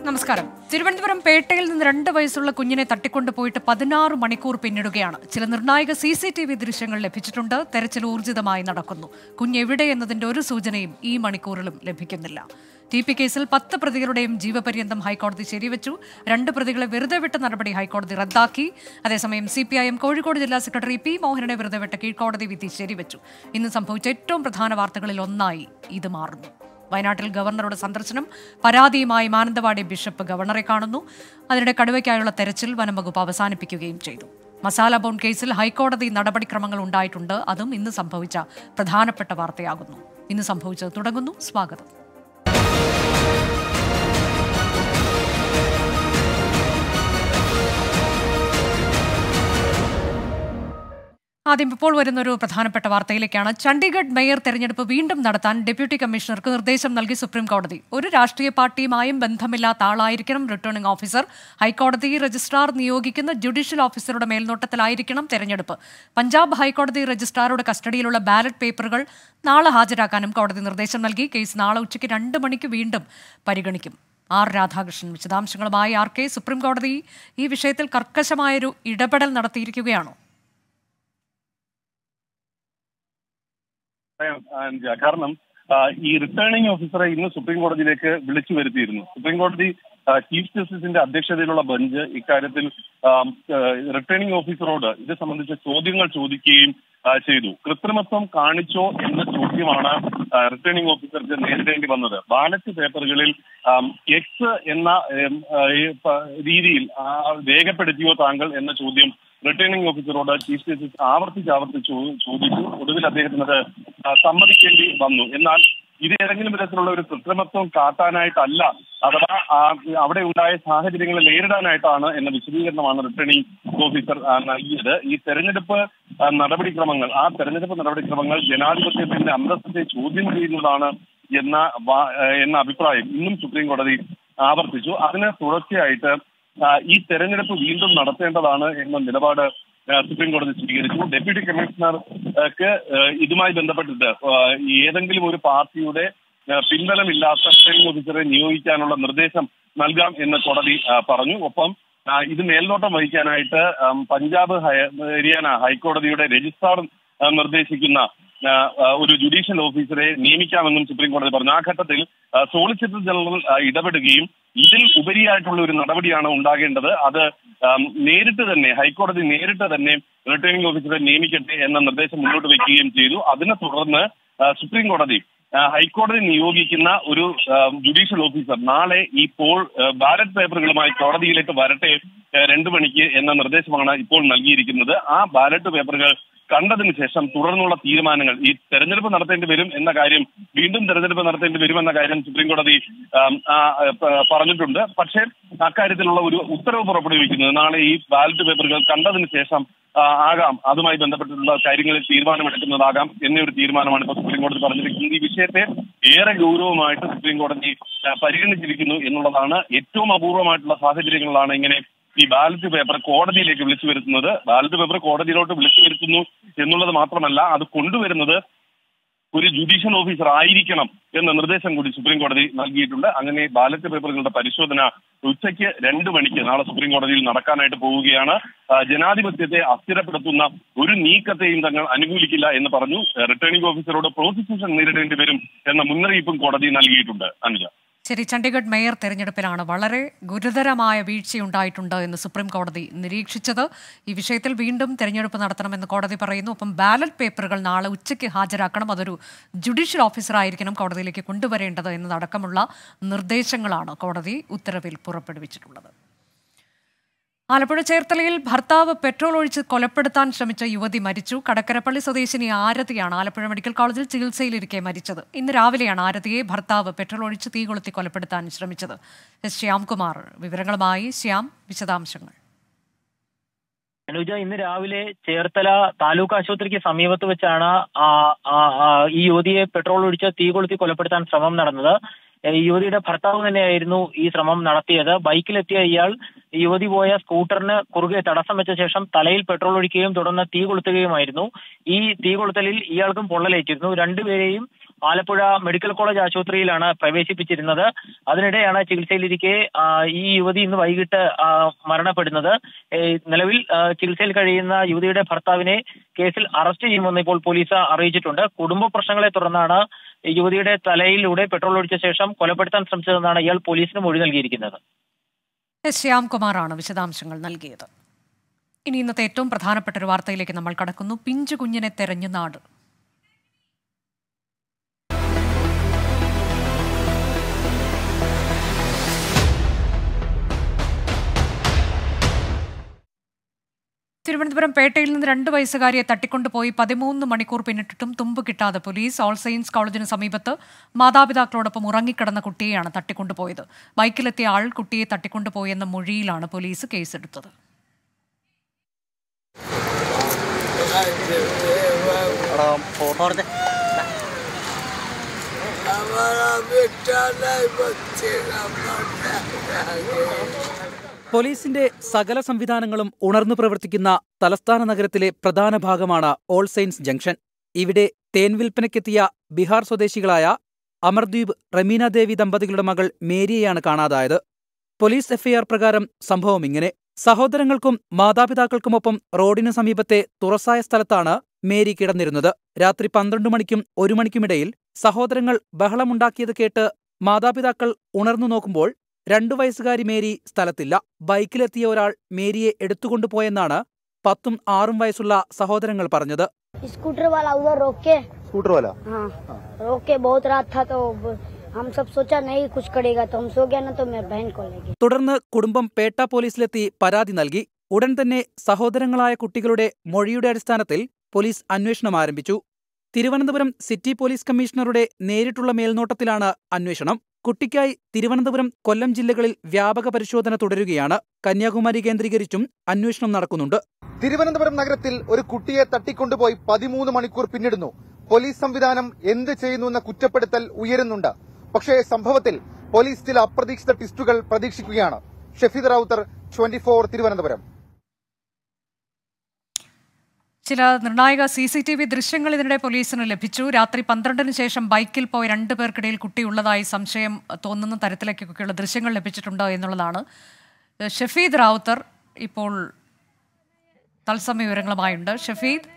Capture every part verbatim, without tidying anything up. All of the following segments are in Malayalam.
നമസ്കാരം. തിരുവനന്തപുരം പേട്ടയിൽ നിന്ന് രണ്ട് വയസ്സുള്ള കുഞ്ഞിനെ തട്ടിക്കൊണ്ടുപോയിട്ട് പതിനാറ് മണിക്കൂർ പിന്നിടുകയാണ്. ചില നിർണായക സി സി ടി വി ദൃശ്യങ്ങൾ ലഭിച്ചിട്ടുണ്ട്. തെരച്ചിൽ ഊർജിതമായി നടക്കുന്നു. കുഞ്ഞ് എവിടെ എന്നതിന്റെ ഒരു സൂചനയും ഈ മണിക്കൂറിലും ലഭിക്കുന്നില്ല. ടി പി കേസിൽ പത്ത് പ്രതികളുടെയും ജീവപര്യന്തം ഹൈക്കോടതി ശരിവച്ചു. രണ്ട് പ്രതികളെ വെറുതെ വിട്ട നടപടി ഹൈക്കോടതി റദ്ദാക്കി. അതേസമയം C P I M Kozhikode ജില്ലാ സെക്രട്ടറി പി മോഹനനെ വെറുതെ വിട്ട കീഴ്ക്കോടതി വിധി ശരിവച്ചു. ഇന്ന് സംഭവിച്ച ഏറ്റവും പ്രധാന വാർത്തകളിൽ ഒന്നായി ഇത് മാറുന്നു. വയനാട്ടിൽ ഗവർണറുടെ സന്ദർശനം. പരാതിയുമായി മാനന്തവാടി ബിഷപ്പ് ഗവർണറെ കാണുന്നു. അതിനിടെ കടുവയ്ക്കായുള്ള തെരച്ചിൽ വനംവകുപ്പ് അവസാനിപ്പിക്കുകയും ചെയ്തു. മസാല ബോണ്ട് കേസിൽ ഹൈക്കോടതി നടപടിക്രമങ്ങൾ ഉണ്ടായിട്ടുണ്ട്. അതും ഇന്ന് സംഭവിച്ച പ്രധാനപ്പെട്ട വാർത്തയാകുന്നു. ഇന്ന് സംഭവിച്ചത് തുടങ്ങുന്നു. സ്വാഗതം. ആദ്യം ഇപ്പോൾ വരുന്നൊരു പ്രധാനപ്പെട്ട വാർത്തയിലേക്കാണ്. ചണ്ഡീഗഡ് മേയർ തെരഞ്ഞെടുപ്പ് വീണ്ടും നടത്താൻ ഡെപ്യൂട്ടി കമ്മീഷണർക്ക് നിർദ്ദേശം നൽകി സുപ്രീം കോടതി. ഒരു രാഷ്ട്രീയ പാർട്ടിയുമായും ബന്ധമില്ലാത്ത ആളായിരിക്കണം റിട്ടേണിംഗ് ഓഫീസർ. ഹൈക്കോടതി രജിസ്ട്രാർ നിയോഗിക്കുന്ന ജുഡീഷ്യൽ ഓഫീസറുടെ മേൽനോട്ടത്തിലായിരിക്കണം തെരഞ്ഞെടുപ്പ്. പഞ്ചാബ് ഹൈക്കോടതി രജിസ്ട്രാറുടെ കസ്റ്റഡിയിലുള്ള ബാലറ്റ് പേപ്പറുകൾ നാളെ ഹാജരാക്കാനും കോടതി നിർദ്ദേശം നൽകി. കേസ് നാളെ ഉച്ചയ്ക്ക് രണ്ട് മണിക്ക് വീണ്ടും പരിഗണിക്കും. ആർ രാധാകൃഷ്ണൻ വിശദാംശങ്ങളുമായി. ആർ കെ, സുപ്രീം കോടതി ഈ വിഷയത്തിൽ കർക്കശമായൊരു ഇടപെടൽ നടത്തിയിരിക്കുകയാണോ? കാരണം ഈ റിട്ടേണിംഗ് ഓഫീസറെ ഇന്ന് സുപ്രീം കോടതിയിലേക്ക് വിളിച്ചു വരുത്തിയിരുന്നു. സുപ്രീം കോടതി ചീഫ് ജസ്റ്റിസിന്റെ അധ്യക്ഷതയിലുള്ള ബെഞ്ച് ഇക്കാര്യത്തിൽ റിട്ടേണിംഗ് ഓഫീസറോട് ഇത് സംബന്ധിച്ച ചോദ്യങ്ങൾ ചോദിക്കുകയും ചെയ്തു. കൃത്രിമത്വം കാണിച്ചോ എന്ന ചോദ്യമാണ് റിട്ടേണിംഗ് ഓഫീസർക്ക് നേരിടേണ്ടി വന്നത്. ബാലറ്റ് പേപ്പറുകളിൽ എക്സ് എന്ന രീതിയിൽ രേഖപ്പെടുത്തിയോ താങ്കൾ എന്ന ചോദ്യം റിട്ടേണിംഗ് ഓഫീസറോട് ചീഫ് ജസ്റ്റിസ് ആവർത്തിച്ച് ആവർത്തിച്ച് ചോദിച്ചു. ഒടുവിൽ അദ്ദേഹത്തിനത് സമ്മതിക്കേണ്ടി വന്നു. എന്നാൽ ഇത് ഏതെങ്കിലും വിധത്തിലുള്ള ഒരു കൃത്രിമത്വം കാട്ടാനായിട്ടല്ല, അഥവാ അവിടെ ഉണ്ടായ സാഹചര്യങ്ങളെ നേരിടാനായിട്ടാണ് എന്ന വിശദീകരണമാണ് റിട്ടേണിംഗ് ഓഫീസർ നൽകിയത്. ഈ തെരഞ്ഞെടുപ്പ് നടപടിക്രമങ്ങൾ ആ തെരഞ്ഞെടുപ്പ് നടപടിക്രമങ്ങൾ ജനാധിപത്യത്തിന്റെ അന്തസ്സത്തെ ചോദ്യം ചെയ്യുന്നതാണ് എന്ന എന്ന അഭിപ്രായം ഇന്നും സുപ്രീം കോടതി ആവർത്തിച്ചു. അതിന് തുടർച്ചയായിട്ട് ഈ തെരഞ്ഞെടുപ്പ് വീണ്ടും നടത്തേണ്ടതാണ് എന്ന നിലപാട് സുപ്രീം കോടതി സ്വീകരിച്ചു. ഡെപ്യൂട്ടി കമ്മീഷണർക്ക് ഇതുമായി ബന്ധപ്പെട്ടിട്ട് ഏതെങ്കിലും ഒരു പാർട്ടിയുടെ പിൻബലമില്ലാത്ത റിട്ടേണിംഗ് ഓഫീസറെ നിയോഗിക്കാനുള്ള നിർദ്ദേശം നൽകാം എന്ന് കോടതി പറഞ്ഞു. ഒപ്പം ഇത് മേൽനോട്ടം വഹിക്കാനായിട്ട് പഞ്ചാബ് ഹരിയാന ഹൈക്കോടതിയുടെ രജിസ്ട്രാർ നിർദ്ദേശിക്കുന്ന ഒരു ജുഡീഷ്യൽ ഓഫീസറെ നിയമിക്കാമെന്നും സുപ്രീം കോടതി പറഞ്ഞു. ആ ഘട്ടത്തിൽ സോളിസിറ്റർ ജനറൽ ഇടപെടുകയും ഇതിൽ ഉപരിയായിട്ടുള്ള ഒരു നടപടിയാണ് ഉണ്ടാകേണ്ടത്, അത് നേരിട്ട് തന്നെ ഹൈക്കോടതി നേരിട്ട് തന്നെ റിട്ടേണിംഗ് ഓഫീസറെ നിയമിക്കട്ടെ എന്ന നിർദ്ദേശം മുന്നോട്ട് വയ്ക്കുകയും ചെയ്തു. അതിനെ തുടർന്ന് സുപ്രീം കോടതി ഹൈക്കോടതി നിയോഗിക്കുന്ന ഒരു ജുഡീഷ്യൽ ഓഫീസർ നാളെ ഈ പോൾ ബാലറ്റ് പേപ്പറുകളുമായി കോടതിയിലേക്ക് വരട്ടെ രണ്ടു മണിക്ക് എന്ന നിർദ്ദേശമാണ് ഇപ്പോൾ നൽകിയിരിക്കുന്നത്. ആ ബാലറ്റ് പേപ്പറുകൾ കണ്ടതിന് ശേഷം തുടർന്നുള്ള തീരുമാനങ്ങൾ, ഈ തെരഞ്ഞെടുപ്പ് നടത്തേണ്ടി വരും എന്ന കാര്യം, വീണ്ടും തെരഞ്ഞെടുപ്പ് നടത്തേണ്ടി വരുമെന്ന കാര്യം സുപ്രീം കോടതി പറഞ്ഞിട്ടുണ്ട്. പക്ഷേ അക്കാര്യത്തിലുള്ള ഒരു ഉത്തരവ് പുറപ്പെടുവിക്കുന്നത് നാളെ ഈ ബാലറ്റ് പേപ്പറുകൾ കണ്ടതിന് ശേഷം ആകാം, അതുമായി ബന്ധപ്പെട്ടിട്ടുള്ള കാര്യങ്ങളിൽ തീരുമാനമെടുക്കുന്നതാകാം എന്നൊരു തീരുമാനമാണ് ഇപ്പോൾ സുപ്രീം കോടതി പറഞ്ഞിരിക്കുന്നത്. ഈ വിഷയത്തെ ഏറെ ഗൗരവമായിട്ട് സുപ്രീം കോടതി പരിഗണിച്ചിരിക്കുന്നു എന്നുള്ളതാണ്. ഏറ്റവും അപൂർവമായിട്ടുള്ള സാഹചര്യങ്ങളിലാണ് ഇങ്ങനെ ഈ ബാലറ്റ് പേപ്പർ കോടതിയിലേക്ക് വിളിച്ചു വരുത്തുന്നത്. ബാലറ്റ് പേപ്പർ കോടതിയിലോട്ട് വിളിച്ചു വരുത്തുന്നു എന്നുള്ളത് മാത്രമല്ല, അത് കൊണ്ടുവരുന്നത് ഒരു ജുഡീഷ്യൽ ഓഫീസർ ആയിരിക്കണം എന്ന നിർദ്ദേശം കൂടി സുപ്രീം കോടതി നൽകിയിട്ടുണ്ട്. അങ്ങനെ ബാലറ്റ് പേപ്പറുകളുടെ പരിശോധന ഉച്ചയ്ക്ക് രണ്ട് മണിക്ക് നാളെ സുപ്രീം കോടതിയിൽ നടക്കാനായിട്ട് പോവുകയാണ്. ജനാധിപത്യത്തെ അസ്ഥിരപ്പെടുത്തുന്ന ഒരു നീക്കത്തെയും തങ്ങൾ അനുകൂലിക്കില്ല എന്ന് പറഞ്ഞു. റിട്ടേണിംഗ് ഓഫീസറോട് പ്രോസിക്യൂഷൻ നേരിടേണ്ടി വരും എന്ന മുന്നറിയിപ്പും കോടതി നൽകിയിട്ടുണ്ട്. അനുജ, ശരി, ചണ്ഡീഗഡ് മേയർ തെരഞ്ഞെടുപ്പിലാണ് വളരെ ഗുരുതരമായ വീഴ്ചയുണ്ടായിട്ടുണ്ട് എന്ന് സുപ്രീം കോടതി നിരീക്ഷിച്ചത്. ഈ വിഷയത്തിൽ വീണ്ടും തെരഞ്ഞെടുപ്പ് നടത്തണമെന്ന് കോടതി പറയുന്നു. ഒപ്പം ബാലറ്റ് പേപ്പറുകൾ നാളെ ഉച്ചയ്ക്ക് ഹാജരാക്കണം, അതൊരു ജുഡീഷ്യൽ ഓഫീസറായിരിക്കണം കോടതിയിലേക്ക് കൊണ്ടുവരേണ്ടത് എന്നതടക്കമുള്ള നിർദ്ദേശങ്ങളാണ് കോടതി ഉത്തരവിൽ പുറപ്പെടുവിച്ചിട്ടുള്ളത്. ആലപ്പുഴ ചേർത്തലയിൽ ഭർത്താവ് പെട്രോൾ ഒഴിച്ച് കൊലപ്പെടുത്താൻ ശ്രമിച്ച യുവതി മരിച്ചു. കടക്കരപ്പള്ളി സ്വദേശിനി ആരതിയാണ് ആലപ്പുഴ മെഡിക്കൽ കോളേജിൽ ചികിത്സയിലിരിക്കെ മരിച്ചത്. ഇന്ന് രാവിലെയാണ് ആരതിയെ ഭർത്താവ് പെട്രോൾ ഒഴിച്ച് തീ കൊളുത്തി കൊലപ്പെടുത്താൻ ശ്രമിച്ചത്. എസ് ശ്യാംകുമാർ വിവരങ്ങളുമായി. ശ്യാം, വിശദാംശങ്ങൾ. അനുജ, ഇന്ന് രാവിലെ ചേർത്തല താലൂക്ക് ആശുപത്രിക്ക് സമീപത്ത് വെച്ചാണ് ഈ യുവതിയെ പെട്രോൾ ഒഴിച്ച് തീ കൊളുത്തി കൊലപ്പെടുത്താൻ ശ്രമം നടന്നത്. യുവതിയുടെ ഭർത്താവ് തന്നെയായിരുന്നു ഈ ശ്രമം നടത്തിയത്. ബൈക്കിലെത്തിയ ഇയാൾ യുവതി പോയ സ്കൂട്ടറിന് കുറുകെ തടസ്സം വെച്ച ശേഷം തലയിൽ പെട്രോൾ ഒഴിക്കുകയും തുടർന്ന് തീ കൊളുത്തുകയുമായിരുന്നു. ഈ തീ കൊളുത്തലിൽ ഇയാൾക്കും പൊള്ളലേറ്റിരുന്നു. രണ്ടുപേരെയും ആലപ്പുഴ മെഡിക്കൽ കോളേജ് ആശുപത്രിയിലാണ് പ്രവേശിപ്പിച്ചിരുന്നത്. അതിനിടെയാണ് ചികിത്സയിലിരിക്കെ ഈ യുവതി ഇന്ന് വൈകിട്ട് മരണപ്പെടുന്നത്. നിലവിൽ ചികിത്സയിൽ കഴിയുന്ന യുവതിയുടെ ഭർത്താവിനെ കേസിൽ അറസ്റ്റ് ചെയ്യുമെന്ന് ഇപ്പോൾ പോലീസ് അറിയിച്ചിട്ടുണ്ട്. കുടുംബ പ്രശ്നങ്ങളെ തുടർന്നാണ് യുവതിയുടെ തലയിലൂടെ പെട്രോൾ ഒഴിച്ച ശേഷം കൊലപ്പെടുത്താൻ ശ്രമിച്ചതെന്നാണ് ഇയാൾ പോലീസിന് മൊഴി നൽകിയിരിക്കുന്നത്. ശ്യാംകുമാറാണ് വിശദാംശങ്ങൾ നൽകിയത്. ഇനി ഇന്നത്തെ ഏറ്റവും പ്രധാനപ്പെട്ട ഒരു വാർത്തയിലേക്ക് നമ്മൾ കടക്കുന്നു. പിഞ്ചു കുഞ്ഞിനെ തെരഞ്ഞു നാട്. തിരുവനന്തപുരം പേട്ടയിൽ നിന്ന് രണ്ട് വയസ്സുകാരിയെ തട്ടിക്കൊണ്ടുപോയി പതിമൂന്ന് മണിക്കൂർ പിന്നിട്ടിട്ടും തുമ്പ് കിട്ടാതെ പോലീസ്. ഓൾ സെയിൻസ് കോളേജിന് സമീപത്ത് മാതാപിതാക്കളോടൊപ്പം ഉറങ്ങിക്കിടന്ന കുട്ടിയെയാണ് തട്ടിക്കൊണ്ടുപോയത്. ബൈക്കിലെത്തിയ ആൾ കുട്ടിയെ തട്ടിക്കൊണ്ടുപോയെന്ന മൊഴിയിലാണ് പോലീസ് കേസെടുത്തത്. പോലീസിന്റെ സകല സംവിധാനങ്ങളും ഉണർന്നു പ്രവർത്തിക്കുന്ന തലസ്ഥാന നഗരത്തിലെ പ്രധാന ഭാഗമാണ് ഓൾ സെയിൻസ് ജംഗ്ഷൻ. ഇവിടെ തേൻ വിൽപ്പനയ്ക്കെത്തിയ ബീഹാർ സ്വദേശികളായ അമർദ്വീപ് റമീന ദേവി ദമ്പതികളുടെ മകൾ മേരിയെയാണ് കാണാതായത്. പോലീസ് എഫ്ഐആർ പ്രകാരം സംഭവം ഇങ്ങനെ: സഹോദരങ്ങൾക്കും മാതാപിതാക്കൾക്കുമൊപ്പം റോഡിന് സമീപത്തെ തുറസായ സ്ഥലത്താണ് മേരി കിടന്നിരുന്നത്. രാത്രി പന്ത്രണ്ട് മണിക്കും ഒരു മണിക്കുമിടയിൽ സഹോദരങ്ങൾ ബഹളമുണ്ടാക്കിയത് കേട്ട് മാതാപിതാക്കൾ ഉണർന്നു നോക്കുമ്പോൾ രണ്ടു വയസ്സുകാരി മേരി സ്ഥലത്തില്ല. ബൈക്കിലെത്തിയ ഒരാൾ മേരിയെ എടുത്തുകൊണ്ടുപോയെന്നാണ് പത്തും ആറും വയസ്സുള്ള സഹോദരങ്ങൾ പറഞ്ഞത്. स्कूटर वाला उधर रोक के स्कूटर वाला हाँ रोक के बहुत रात था तो हम सब सोचा नहीं कुछ करेगा तो हम सो गया ना तो मेरे बहन को ले गए. തുടർന്ന് കുടുംബം പേട്ട പോലീസിലെത്തി പരാതി നൽകി. ഉടൻ തന്നെ സഹോദരങ്ങളായ കുട്ടികളുടെ മൊഴിയുടെ അടിസ്ഥാനത്തിൽ പോലീസ് അന്വേഷണം ആരംഭിച്ചു. തിരുവനന്തപുരം സിറ്റി പോലീസ് കമ്മീഷണറുടെ നേരിട്ടുള്ള മേൽനോട്ടത്തിലാണ് അന്വേഷണം. കുട്ടിക്കായി തിരുവനന്തപുരം, കൊല്ലം ജില്ലകളിൽ വ്യാപക പരിശോധന തുടരുകയാണ്. കന്യാകുമാരി കേന്ദ്രീകരിച്ചും അന്വേഷണം നടക്കുന്നുണ്ട്. തിരുവനന്തപുരം നഗരത്തിൽ ഒരു കുട്ടിയെ തട്ടിക്കൊണ്ടുപോയി പതിമൂന്ന് മണിക്കൂർ പിന്നിടുന്നു. പോലീസ് സംവിധാനം എന്ത് ചെയ്യുന്നുവെന്ന കുറ്റപ്പെടുത്തൽ ഉയരുന്നുണ്ട്. പക്ഷേ സംഭവത്തിൽ പോലീസ് ചില അപ്രതീക്ഷിത ട്വിസ്റ്റുകൾ പ്രതീക്ഷിക്കുകയാണ്. Shafeed Rawther, twenty four, Thiruvananthapuram. ചില നിർണായക സി സി ടി വി ദൃശ്യങ്ങൾ ഇതിനിടെ പോലീസിന് ലഭിച്ചു. രാത്രി പന്ത്രണ്ടിന് ശേഷം ബൈക്കിൽ പോയി രണ്ടു പേർക്കിടയിൽ കുട്ടിയുള്ളതായി സംശയം തോന്നുന്ന തരത്തിലേക്കൊക്കെയുള്ള ദൃശ്യങ്ങൾ ലഭിച്ചിട്ടുണ്ട് എന്നുള്ളതാണ്. ഷഫീദ് റാവുത്തർ ഇപ്പോൾ തത്സമയ വിവരങ്ങളുമായുണ്ട്. ഷഫീദ്,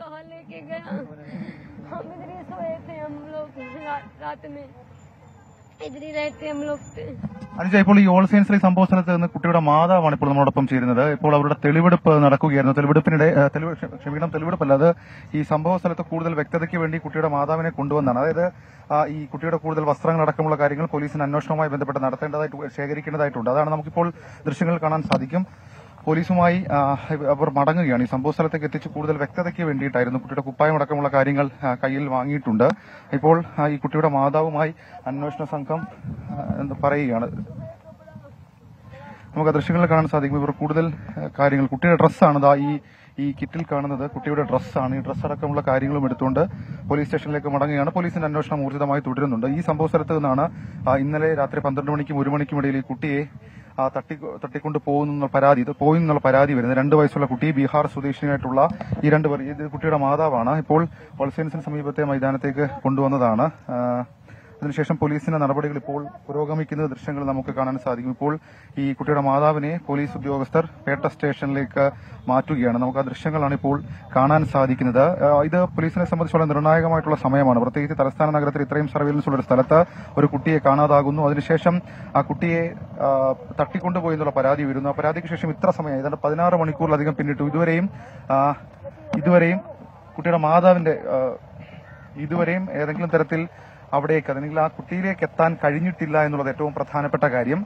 അനുജ, ഇപ്പോൾ ഈ ഓൾ സെയിൻസിലെ സംഭവ സ്ഥലത്ത് നിന്ന് കുട്ടിയുടെ മാതാവാണ് ഇപ്പോൾ നമ്മളോടൊപ്പം ചേരുന്നത്. ഇപ്പോൾ അവരുടെ തെളിവെടുപ്പ് നടക്കുകയായിരുന്നു. തെളിവെടുപ്പിനിടെ ക്ഷമിക്കണം തെളിവെടുപ്പല്ല അത് ഈ സംഭവ സ്ഥലത്ത് കൂടുതൽ വ്യക്തതയ്ക്ക് വേണ്ടി കുട്ടിയുടെ മാതാവിനെ കൊണ്ടുവന്നാണ്. അതായത് ഈ കുട്ടിയുടെ കൂടുതൽ വസ്ത്രങ്ങളടക്കമുള്ള കാര്യങ്ങൾ പോലീസിന് അന്വേഷണവുമായി ബന്ധപ്പെട്ട് നടത്തേണ്ടതായിട്ട് ശേഖരിക്കേണ്ടതായിട്ടുണ്ട്. അതാണ് നമുക്കിപ്പോൾ ദൃശ്യങ്ങൾ കാണാൻ സാധിക്കും. പോലീസുമായി അവർ മടങ്ങുകയാണ്. ഈ സംഭവ സ്ഥലത്തേക്ക് എത്തിച്ച് കൂടുതൽ വ്യക്തതയ്ക്ക് വേണ്ടിയിട്ടായിരുന്നു. കുട്ടിയുടെ കുപ്പായം അടക്കമുള്ള കാര്യങ്ങൾ കയ്യിൽ വാങ്ങിയിട്ടുണ്ട്. ഇപ്പോൾ ഈ കുട്ടിയുടെ മാതാവുമായി അന്വേഷണ സംഘം പറയുകയാണ്. നമുക്ക് ആ ദൃശ്യങ്ങളിൽ കാണാൻ സാധിക്കും. ഇവർ കൂടുതൽ കാര്യങ്ങൾ, കുട്ടിയുടെ ഡ്രസ്സാണ് ദാ ഈ ഈ കിറ്റിൽ കാണുന്നത്, കുട്ടിയുടെ ഡ്രസ്സാണ്. ഈ ഡ്രസ്സ് അടക്കമുള്ള കാര്യങ്ങളും എടുത്തുകൊണ്ട് പോലീസ് സ്റ്റേഷനിലേക്ക് മടങ്ങുകയാണ്. പോലീസിന്റെ അന്വേഷണം ഊർജിതമായി തുടരുന്നുണ്ട്. ഈ സംഭവ സ്ഥലത്ത് നിന്നാണ് ഇന്നലെ രാത്രി പന്ത്രണ്ട് മണിക്കും ഒരു മണിക്കും ഇടയിൽ ഈ കുട്ടിയെ തട്ടി തട്ടിക്കൊണ്ട് പോകുന്ന പരാതി പോയി എന്നുള്ള പരാതി വരുന്നത്. രണ്ട് വയസ്സുള്ള കുട്ടി, ബീഹാർ സ്വദേശിയായിട്ടുള്ള ഈ രണ്ടുപേർ, ഇത് കുട്ടിയുടെ മാതാവാണ്. ഇപ്പോൾ ഓൾ സെയിൻസിന് സമീപത്തെ മൈതാനത്തേക്ക് കൊണ്ടുവന്നതാണ്. അതിനുശേഷം പോലീസിന്റെ നടപടികൾ ഇപ്പോൾ പുരോഗമിക്കുന്ന ദൃശ്യങ്ങൾ നമുക്ക് കാണാൻ സാധിക്കും. ഇപ്പോൾ ഈ കുട്ടിയുടെ മാതാവിനെ പോലീസ് ഉദ്യോഗസ്ഥർ പേട്ട സ്റ്റേഷനിലേക്ക് മാറ്റുകയാണ്. നമുക്ക് ആ ദൃശ്യങ്ങളാണ് ഇപ്പോൾ കാണാൻ സാധിക്കുന്നത്. ഇത് പോലീസിനെ സംബന്ധിച്ചുള്ള നിർണായകമായിട്ടുള്ള സമയമാണ്. പ്രത്യേകിച്ച് തലസ്ഥാന നഗരത്തിൽ ഇത്രയും സർവൈലൻസ് ഉള്ള ഒരു സ്ഥലത്ത് ഒരു കുട്ടിയെ കാണാതാകുന്നു. അതിനുശേഷം ആ കുട്ടിയെ തട്ടിക്കൊണ്ടുപോയി എന്നുള്ള പരാതി വരുന്നു. ആ പരാതിക്ക് ശേഷം ഇത്ര സമയം, ഏതാണ്ട് പതിനാറ് മണിക്കൂറിലധികം പിന്നിട്ടു. ഇതുവരെയും ഇതുവരെയും കുട്ടിയുടെ മാതാവിന്റെ ഇതുവരെയും ഏതെങ്കിലും തരത്തിൽ അവിടേക്ക് അല്ലെങ്കിൽ ആ കുട്ടിയിലേക്ക് എത്താൻ കഴിഞ്ഞിട്ടില്ല എന്നുള്ളത് ഏറ്റവും പ്രധാനപ്പെട്ട കാര്യം.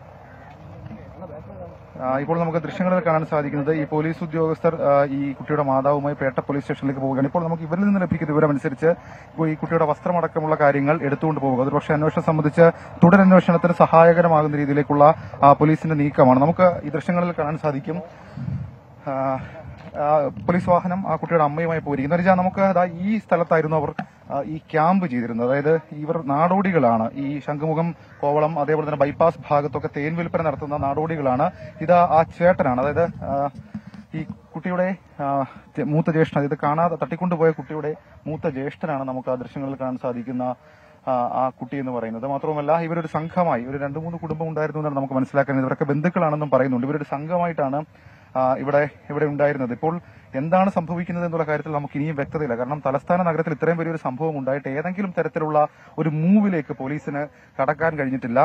ഇപ്പോൾ നമുക്ക് ദൃശ്യങ്ങളിൽ കാണാൻ സാധിക്കുന്നത് ഈ പോലീസ് ഉദ്യോഗസ്ഥർ ഈ കുട്ടിയുടെ മാതാവുമായി പേട്ട പോലീസ് സ്റ്റേഷനിലേക്ക് പോവുകയാണ്. ഇപ്പോൾ നമുക്ക് ഇവരിൽ നിന്ന് ലഭിക്കുന്ന വിവരമനുസരിച്ച് ഇപ്പോൾ ഈ കുട്ടിയുടെ വസ്ത്രമടക്കമുള്ള കാര്യങ്ങൾ എടുത്തുകൊണ്ട് പോവുക. അതൊരുപക്ഷെ അന്വേഷണം സംബന്ധിച്ച് തുടരന്വേഷണത്തിന് സഹായകരമാകുന്ന രീതിയിലേക്കുള്ള പോലീസിന്റെ നീക്കമാണ്. നമുക്ക് ഈ ദൃശ്യങ്ങളിൽ കാണാൻ സാധിക്കും. പോലീസ് വാഹനം ആ കുട്ടിയുടെ അമ്മയുമായി പോയിരിക്കുന്നു. എന്ന് വെച്ചാൽ നമുക്ക് ഈ സ്ഥലത്തായിരുന്നു അവർ ഈ ക്യാമ്പ് ചെയ്തിരുന്നത്. അതായത് ഇവർ നാടോടികളാണ്. ഈ ശംഖുമുഖം, കോവളം, അതേപോലെ തന്നെ ബൈപ്പാസ് ഭാഗത്തൊക്കെ തേൻ വിൽപ്പന നടത്തുന്ന നാടോടികളാണ്. ഇത് ആ ചേട്ടനാണ്. അതായത് ഈ കുട്ടിയുടെ മൂത്ത ജ്യേഷ്ഠൻ, ഇത് കാണാതെ തട്ടിക്കൊണ്ടുപോയ കുട്ടിയുടെ മൂത്ത ജ്യേഷ്ഠനാണ് നമുക്ക് ആ ദൃശ്യങ്ങളിൽ കാണാൻ സാധിക്കുന്ന ആ കുട്ടി എന്ന് പറയുന്നത്. മാത്രവുമല്ല ഇവരൊരു സംഘമായി, ഒരു രണ്ടു മൂന്ന് കുടുംബം ഉണ്ടായിരുന്നു എന്നാണ് നമുക്ക് മനസ്സിലാക്കാൻ. ഇവരൊക്കെ ബന്ധുക്കളാണെന്നും പറയുന്നുണ്ട്. ഇവരൊരു സംഘമായിട്ടാണ് ഇവിടെ ഇവിടെ ഉണ്ടായിരുന്നത്. ഇപ്പോൾ എന്താണ് സംഭവിക്കുന്നത് എന്നുള്ള കാര്യത്തിൽ നമുക്ക് ഇനിയും വ്യക്തതയില്ല. കാരണം തലസ്ഥാന നഗരത്തിൽ ഇത്രയും വലിയൊരു സംഭവം ഉണ്ടായിട്ട് ഏതെങ്കിലും തരത്തിലുള്ള ഒരു മൂവിലേക്ക് പോലീസിന് കടക്കാൻ കഴിഞ്ഞിട്ടില്ല.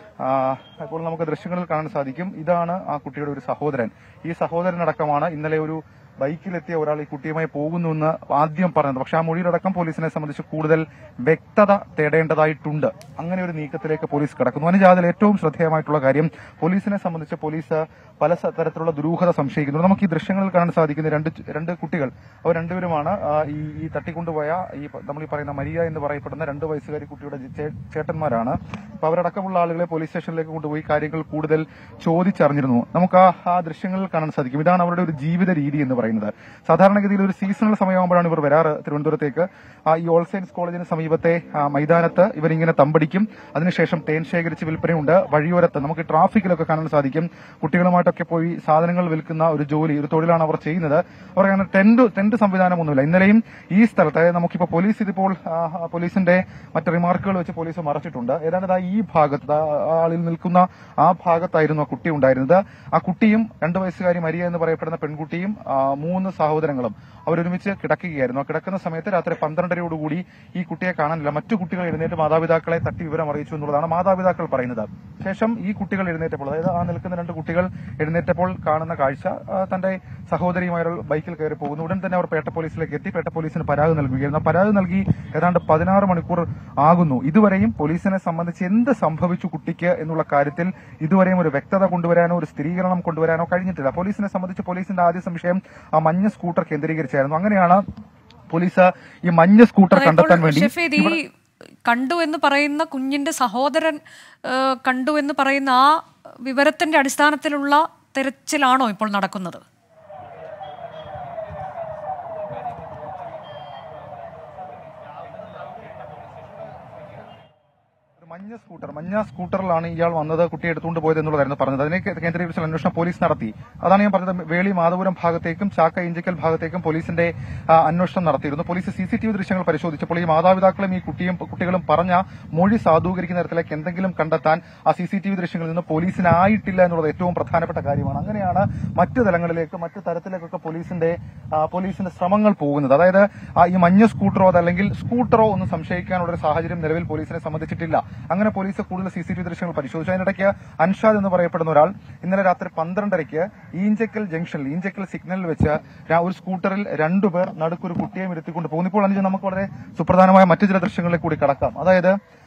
അപ്പോൾ നമുക്ക് ദൃശ്യങ്ങളിൽ കാണാൻ സാധിക്കും. ഇതാണ് ആ കുട്ടിയുടെ ഒരു സഹോദരൻ. ഈ സഹോദരനടക്കമാണ് ഇന്നലെ ഒരു ബൈക്കിലെത്തിയ ഒരാൾ ഈ കുട്ടിയുമായി പോകുന്നുവെന്ന് ആദ്യം പറഞ്ഞത്. പക്ഷെ ആ മൊഴിയിലടക്കം പോലീസിനെ സംബന്ധിച്ച് കൂടുതൽ വ്യക്തത തേടേണ്ടതായിട്ടുണ്ട്. അങ്ങനെ ഒരു നീക്കത്തിലേക്ക് പോലീസ് കടക്കുന്നു. അനുജ, അതിൽ ഏറ്റവും ശ്രദ്ധേയമായിട്ടുള്ള കാര്യം പോലീസിനെ സംബന്ധിച്ച് പോലീസ് പല തരത്തിലുള്ള ദുരൂഹത സംശയിക്കുന്നു. നമുക്ക് ഈ ദൃശ്യങ്ങളിൽ കാണാൻ സാധിക്കുന്ന രണ്ട് രണ്ട് കുട്ടികൾ, അവർ രണ്ടുപേരുമാണ് ഈ ഈ തട്ടിക്കൊണ്ടുപോയ ഈ നമ്മൾ ഈ പറയുന്ന മരിയ എന്ന് പറയപ്പെടുന്ന രണ്ട് വയസ്സുകാരി കുട്ടിയുടെ ചേട്ടന്മാരാണ്. അപ്പൊ അവരടക്കമുള്ള ആളുകളെ പോലീസ് സ്റ്റേഷനിലേക്ക് കൊണ്ടുപോയി കാര്യങ്ങൾ കൂടുതൽ ചോദിച്ചറിഞ്ഞിരുന്നു. നമുക്ക് ആ ആ ദൃശ്യങ്ങളിൽ കാണാൻ സാധിക്കും. ഇതാണ് അവരുടെ ഒരു ജീവിത രീതി എന്ന് പറയുന്നത്. സാധാരണഗതിയിൽ ഒരു സീസണൽ സമയമാകുമ്പോഴാണ് ഇവർ വരാറ് തിരുവനന്തപുരത്തേക്ക്. ഈ ഓൾ സയൻസ് കോളേജിന് സമീപത്തെ മൈതാനത്ത് ഇവരിങ്ങനെ തമ്പടിക്കും. അതിനുശേഷം തേൻ ശേഖരിച്ച് വിൽപ്പനയുണ്ട്. വഴിയോരത്ത് നമുക്ക് ട്രാഫിക്കിലൊക്കെ കാണാൻ സാധിക്കും. കുട്ടികളുമായിട്ടൊക്കെ പോയി സാധനങ്ങൾ വിൽക്കുന്ന ഒരു ജോലി, ഒരു തൊഴിലാണ് അവർ ചെയ്യുന്നത്. അവർ അങ്ങനെ ടെന്റ് ടെന്റ് സംവിധാനമൊന്നുമില്ല. ഇന്നലെയും ഈ സ്ഥലത്ത്, അതായത് നമുക്കിപ്പോൾ പോലീസ് ഇതിപ്പോൾ പോലീസിന്റെ മറ്റ് റിമാർക്കുകൾ വെച്ച് പോലീസ് മറച്ചിട്ടുണ്ട്. ഏതാണ്ട് ഈ ഭാഗത്ത് ആളിൽ നിൽക്കുന്ന ആ ഭാഗത്തായിരുന്നു ആ കുട്ടി ഉണ്ടായിരുന്നത്. ആ കുട്ടിയും രണ്ടു വയസ്സുകാരി മരിയ എന്ന് പറയപ്പെടുന്ന പെൺകുട്ടിയും മൂന്ന് സഹോദരങ്ങളും അവരൊരുമിച്ച് കിടക്കുകയായിരുന്നു. ആ കിടക്കുന്ന സമയത്ത് രാത്രി പന്ത്രണ്ടരയോടുകൂടി ഈ കുട്ടിയെ കാണാനില്ല. മറ്റു കുട്ടികൾ എഴുന്നേറ്റ് മാതാപിതാക്കളെ തട്ടി വിവരം അറിയിച്ചു എന്നുള്ളതാണ് മാതാപിതാക്കൾ പറയുന്നത്. ശേഷം ഈ കുട്ടികൾ എഴുന്നേറ്റപ്പോൾ, അതായത് ആ നിൽക്കുന്ന രണ്ട് കുട്ടികൾ എഴുന്നേറ്റപ്പോൾ കാണുന്ന കാഴ്ച, തന്റെ സഹോദരിയുമായ ബൈക്കിൽ കയറി പോകുന്നു. ഉടൻ തന്നെ അവർ പേട്ട പോലീസിലേക്ക് എത്തി. പേട്ട പോലീസിന് പരാതി നൽകുകയായിരുന്നു. പരാതി നൽകി ഏതാണ്ട് പതിനാറ് മണിക്കൂർ ആകുന്നു. ഇതുവരെയും പോലീസിനെ സംബന്ധിച്ച് എന്ത് സംഭവിച്ചു കുട്ടിക്ക് എന്നുള്ള കാര്യത്തിൽ ഇതുവരെയും ഒരു വ്യക്തത കൊണ്ടുവരാനോ ഒരു സ്ഥിരീകരണം കൊണ്ടുവരാനോ കഴിഞ്ഞിട്ടില്ല. പോലീസിനെ സംബന്ധിച്ച് പോലീസിന്റെ ആദ്യ സംശയം ആ മഞ്ഞ സ്കൂട്ടർ കേന്ദ്രീകരിച്ചായിരുന്നു. അങ്ങനെയാണ് പോലീസ് ഈ മഞ്ഞ സ്കൂട്ടർ കണ്ടെത്താൻ വേണ്ടി കണ്ടു എന്ന് പറയുന്ന കുഞ്ഞിന്റെ സഹോദരൻ കണ്ടു എന്ന് പറയുന്ന ആ വിവരത്തിന്റെ അടിസ്ഥാനത്തിലുള്ള തെരച്ചിലാണോ ഇപ്പോൾ നടക്കുന്നത്? മഞ്ഞ സ്കൂട്ടർ മഞ്ഞ സ്കൂട്ടറിലാണ് ഇയാൾ വന്നത്, കുട്ടിയെ എടുത്തുകൊണ്ട് പോയത് എന്നുള്ളതായിരുന്നു പറഞ്ഞത്. അതിനെ കേന്ദ്രീകരിച്ച് അന്വേഷണം പോലീസ് നടത്തി. അതാണ് ഞാൻ പറഞ്ഞത്. വേളി മാധവപുരം ഭാഗത്തേക്കും ചാക്ക ഇഞ്ചക്കൽ ഭാഗത്തേക്കും പോലീസിന്റെ അന്വേഷണം നടത്തിയിരുന്നു. പോലീസ് സിസിടിവി ദൃശ്യങ്ങൾ പരിശോധിച്ചപ്പോൾ ഈ മാതാപിതാക്കളും ഈ കുട്ടിയും കുട്ടികളും പറഞ്ഞ മൊഴി സാധൂകരിക്കുന്ന തരത്തിലേക്ക് എന്തെങ്കിലും കണ്ടെത്താൻ ആ സിസിടിവി ദൃശ്യങ്ങളിൽ നിന്ന് പോലീസിനായിട്ടില്ല എന്നുള്ളത് ഏറ്റവും പ്രധാനപ്പെട്ട കാര്യമാണ്. അങ്ങനെയാണ് മറ്റു തലങ്ങളിലേക്ക് മറ്റു തരത്തിലേക്കൊക്കെ പോലീസിന്റെ പോലീസിന്റെ ശ്രമങ്ങൾ പോകുന്നത്. അതായത് ഈ മഞ്ഞ സ്കൂട്ടറോ അതല്ലെങ്കിൽ സ്കൂട്ടറോ ഒന്നും സംശയിക്കാനുള്ള ഒരു സാഹചര്യം നിലവിൽ പോലീസിനെ സംബന്ധിച്ചിട്ടില്ല. അങ്ങനെ പോലീസ് കൂടുതൽ സിസിടിവി ദൃശ്യങ്ങൾ പരിശോധിച്ചു. അതിനിടയ്ക്ക് അൻഷാദ് എന്ന് പറയപ്പെടുന്ന ഒരാൾ ഇന്നലെ രാത്രി പന്ത്രണ്ടരയ്ക്ക് ഈഞ്ചക്കൽ ജംഗ്ഷനിൽ ഈഞ്ചക്കൽ സിഗ്നലിൽ വെച്ച് ഒരു സ്കൂട്ടറിൽ രണ്ടുപേർ നടുക്കൊരു കുട്ടിയെ ഇരുത്തിക്കൊണ്ട് പോകുന്നു. ഇപ്പോൾ അനുജ നമുക്ക് വളരെ സുപ്രധാനമായ മറ്റു ചില ദൃശ്യങ്ങളിലേക്ക് കൂടി കടക്കാം. അതായത്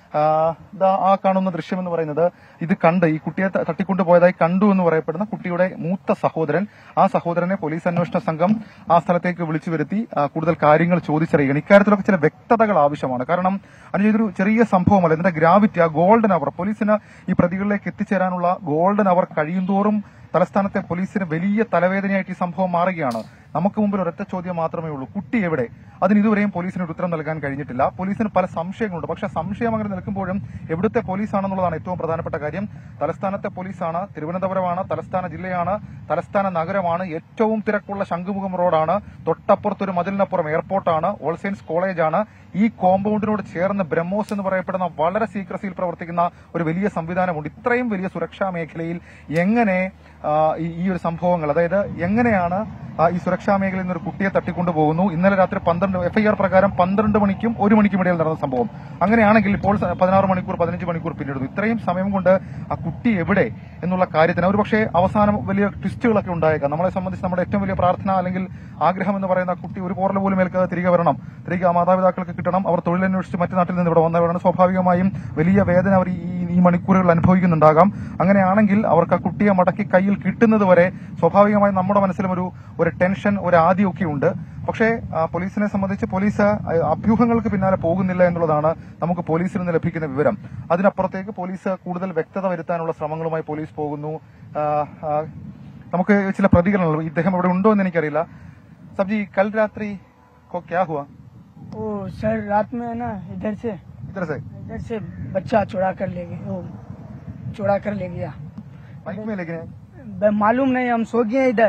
ആ കാണുന്ന ദൃശ്യം എന്ന് പറയുന്നത് ഇത് കണ്ട് ഈ കുട്ടിയെ തട്ടിക്കൊണ്ടുപോയതായി കണ്ടു എന്ന് പറയപ്പെടുന്ന കുട്ടിയുടെ മൂത്ത സഹോദരൻ, ആ സഹോദരനെ പോലീസ് അന്വേഷണ സംഘം ആ സ്ഥലത്തേക്ക് വിളിച്ചു വരുത്തി കൂടുതൽ കാര്യങ്ങൾ ചോദിച്ചറിയുകയാണ്. ഇക്കാര്യത്തിലൊക്കെ ചില വ്യക്തതകൾ ആവശ്യമാണ്. കാരണം അതിന് ഇതൊരു ചെറിയ സംഭവമല്ല. ഇതിന്റെ ഗ്രാവിറ്റി, ആ ഗോൾഡൻ അവർ, പോലീസിന് ഈ പ്രതികളിലേക്ക് എത്തിച്ചേരാനുള്ള ഗോൾഡൻ അവർ കഴിയുന്തോറും തലസ്ഥാനത്തെ പോലീസിന് വലിയ തലവേദനയായിട്ട് ഈ സംഭവം മാറുകയാണ്. നമുക്ക് മുമ്പിൽ ഒരൊറ്റ ചോദ്യം മാത്രമേ ഉള്ളൂ, കുട്ടി എവിടെ? അതിന് ഇതുവരെയും പോലീസിന് ഒരു ഉത്തരം നൽകാൻ കഴിഞ്ഞിട്ടില്ല. പോലീസിന് പല സംശയങ്ങളുണ്ട്. പക്ഷേ സംശയം അങ്ങനെ നിൽക്കുമ്പോഴും എവിടുത്തെ പോലീസാണെന്നുള്ളതാണ് ഏറ്റവും പ്രധാനപ്പെട്ട കാര്യം. തലസ്ഥാനത്തെ പോലീസാണ്, തിരുവനന്തപുരമാണ്, തലസ്ഥാന ജില്ലയാണ്, തലസ്ഥാന നഗരമാണ്, ഏറ്റവും തിരക്കുള്ള ശംഖുമുഖം റോഡാണ്, തൊട്ടപ്പുറത്തൊരു മതിലിനപ്പുറം എയർപോർട്ടാണ്, ഓൾ സയൻസ് കോളേജാണ്. ഈ കോമ്പൗണ്ടിനോട് ചേർന്ന് ബ്രഹ്മോസ് എന്ന് പറയപ്പെടുന്ന വളരെ സീക്രസിയിൽ പ്രവർത്തിക്കുന്ന ഒരു വലിയ സംവിധാനമുണ്ട്. ഇത്രയും വലിയ സുരക്ഷാ മേഖലയിൽ എങ്ങനെ ഈ ഒരു സംഭവങ്ങൾ, അതായത് എങ്ങനെയാണ് ഈ സുരക്ഷാ മേഖലയിൽ നിന്ന് ഒരു കുട്ടിയെ തട്ടിക്കൊണ്ടുപോകുന്നു? ഇന്നലെ രാത്രി പന്ത്രണ്ട് എഫ്ഐആർ പ്രകാരം പന്ത്രണ്ട് മണിക്കും ഒരു മണിക്കും ഇടയിൽ നടന്ന സംഭവം. അങ്ങനെയാണെങ്കിൽ ഇപ്പോൾ പതിനാറ് മണിക്കൂർ പതിനഞ്ച് മണിക്കൂർ പിന്നിടുന്നു. ഇത്രയും സമയം കൊണ്ട് ആ കുട്ടി എവിടെ എന്നുള്ള കാര്യത്തിന് ഒരു പക്ഷേ അവസാനം വലിയ ട്വിസ്റ്റുകളൊക്കെ ഉണ്ടായേക്കാം. നമ്മളെ സംബന്ധിച്ച് നമ്മുടെ ഏറ്റവും വലിയ പ്രാർത്ഥന അല്ലെങ്കിൽ ആഗ്രഹം എന്ന് പറയുന്ന ആ കുട്ടി ഒരു പോറൽ പോലും ഏൽക്കാതെ തിരികെ വരണം, തിരികെ ആ മാതാപിതാക്കൾക്ക് കിട്ടണം. അവർ തൊഴിലന്വേഷിച്ച് മറ്റു നാട്ടിൽ നിന്ന് ഇവിടെ വന്നവരാണ്. സ്വാഭാവികമായും വലിയ വേദന അവർ ഈ ഈ മണിക്കൂറുകൾ അനുഭവിക്കുന്നുണ്ടാകാം. അങ്ങനെയാണെങ്കിൽ അവർക്ക് ആ കുട്ടിയെ മടക്കി കയ്യിൽ കിട്ടുന്നത് വരെ സ്വാഭാവികമായും നമ്മുടെ മനസ്സിലും ഒരു ഒരു ടെൻഷൻ, ഒരു ആദിയൊക്കെ ഉണ്ട്. പക്ഷേ പോലീസിനെ സംബന്ധിച്ച് പോലീസ് അഭ്യൂഹങ്ങൾക്ക് പിന്നാലെ പോകുന്നില്ല എന്നുള്ളതാണ് നമുക്ക് പോലീസിൽ നിന്ന് ലഭിക്കുന്ന വിവരം. അതിനപ്പുറത്തേക്ക് പോലീസ് കൂടുതൽ വ്യക്തത വരുത്താനുള്ള ശ്രമങ്ങളുമായി പോലീസ് പോകുന്നു. നമുക്ക് ചില പ്രതികരണങ്ങൾ, ഇദ്ദേഹം ഇവിടെ ഉണ്ടോ എന്ന് എനിക്കറിയില്ല. സബ്ജി, കൽ രാത്രി को क्या हुआ? ओ सर रात में है ना, इधर से इधर से इधर से बच्चा चुरा कर ले गया, वो चुरा कर ले गया। बाइक में ले गए? मालूम नहीं, हम सो गए इधर,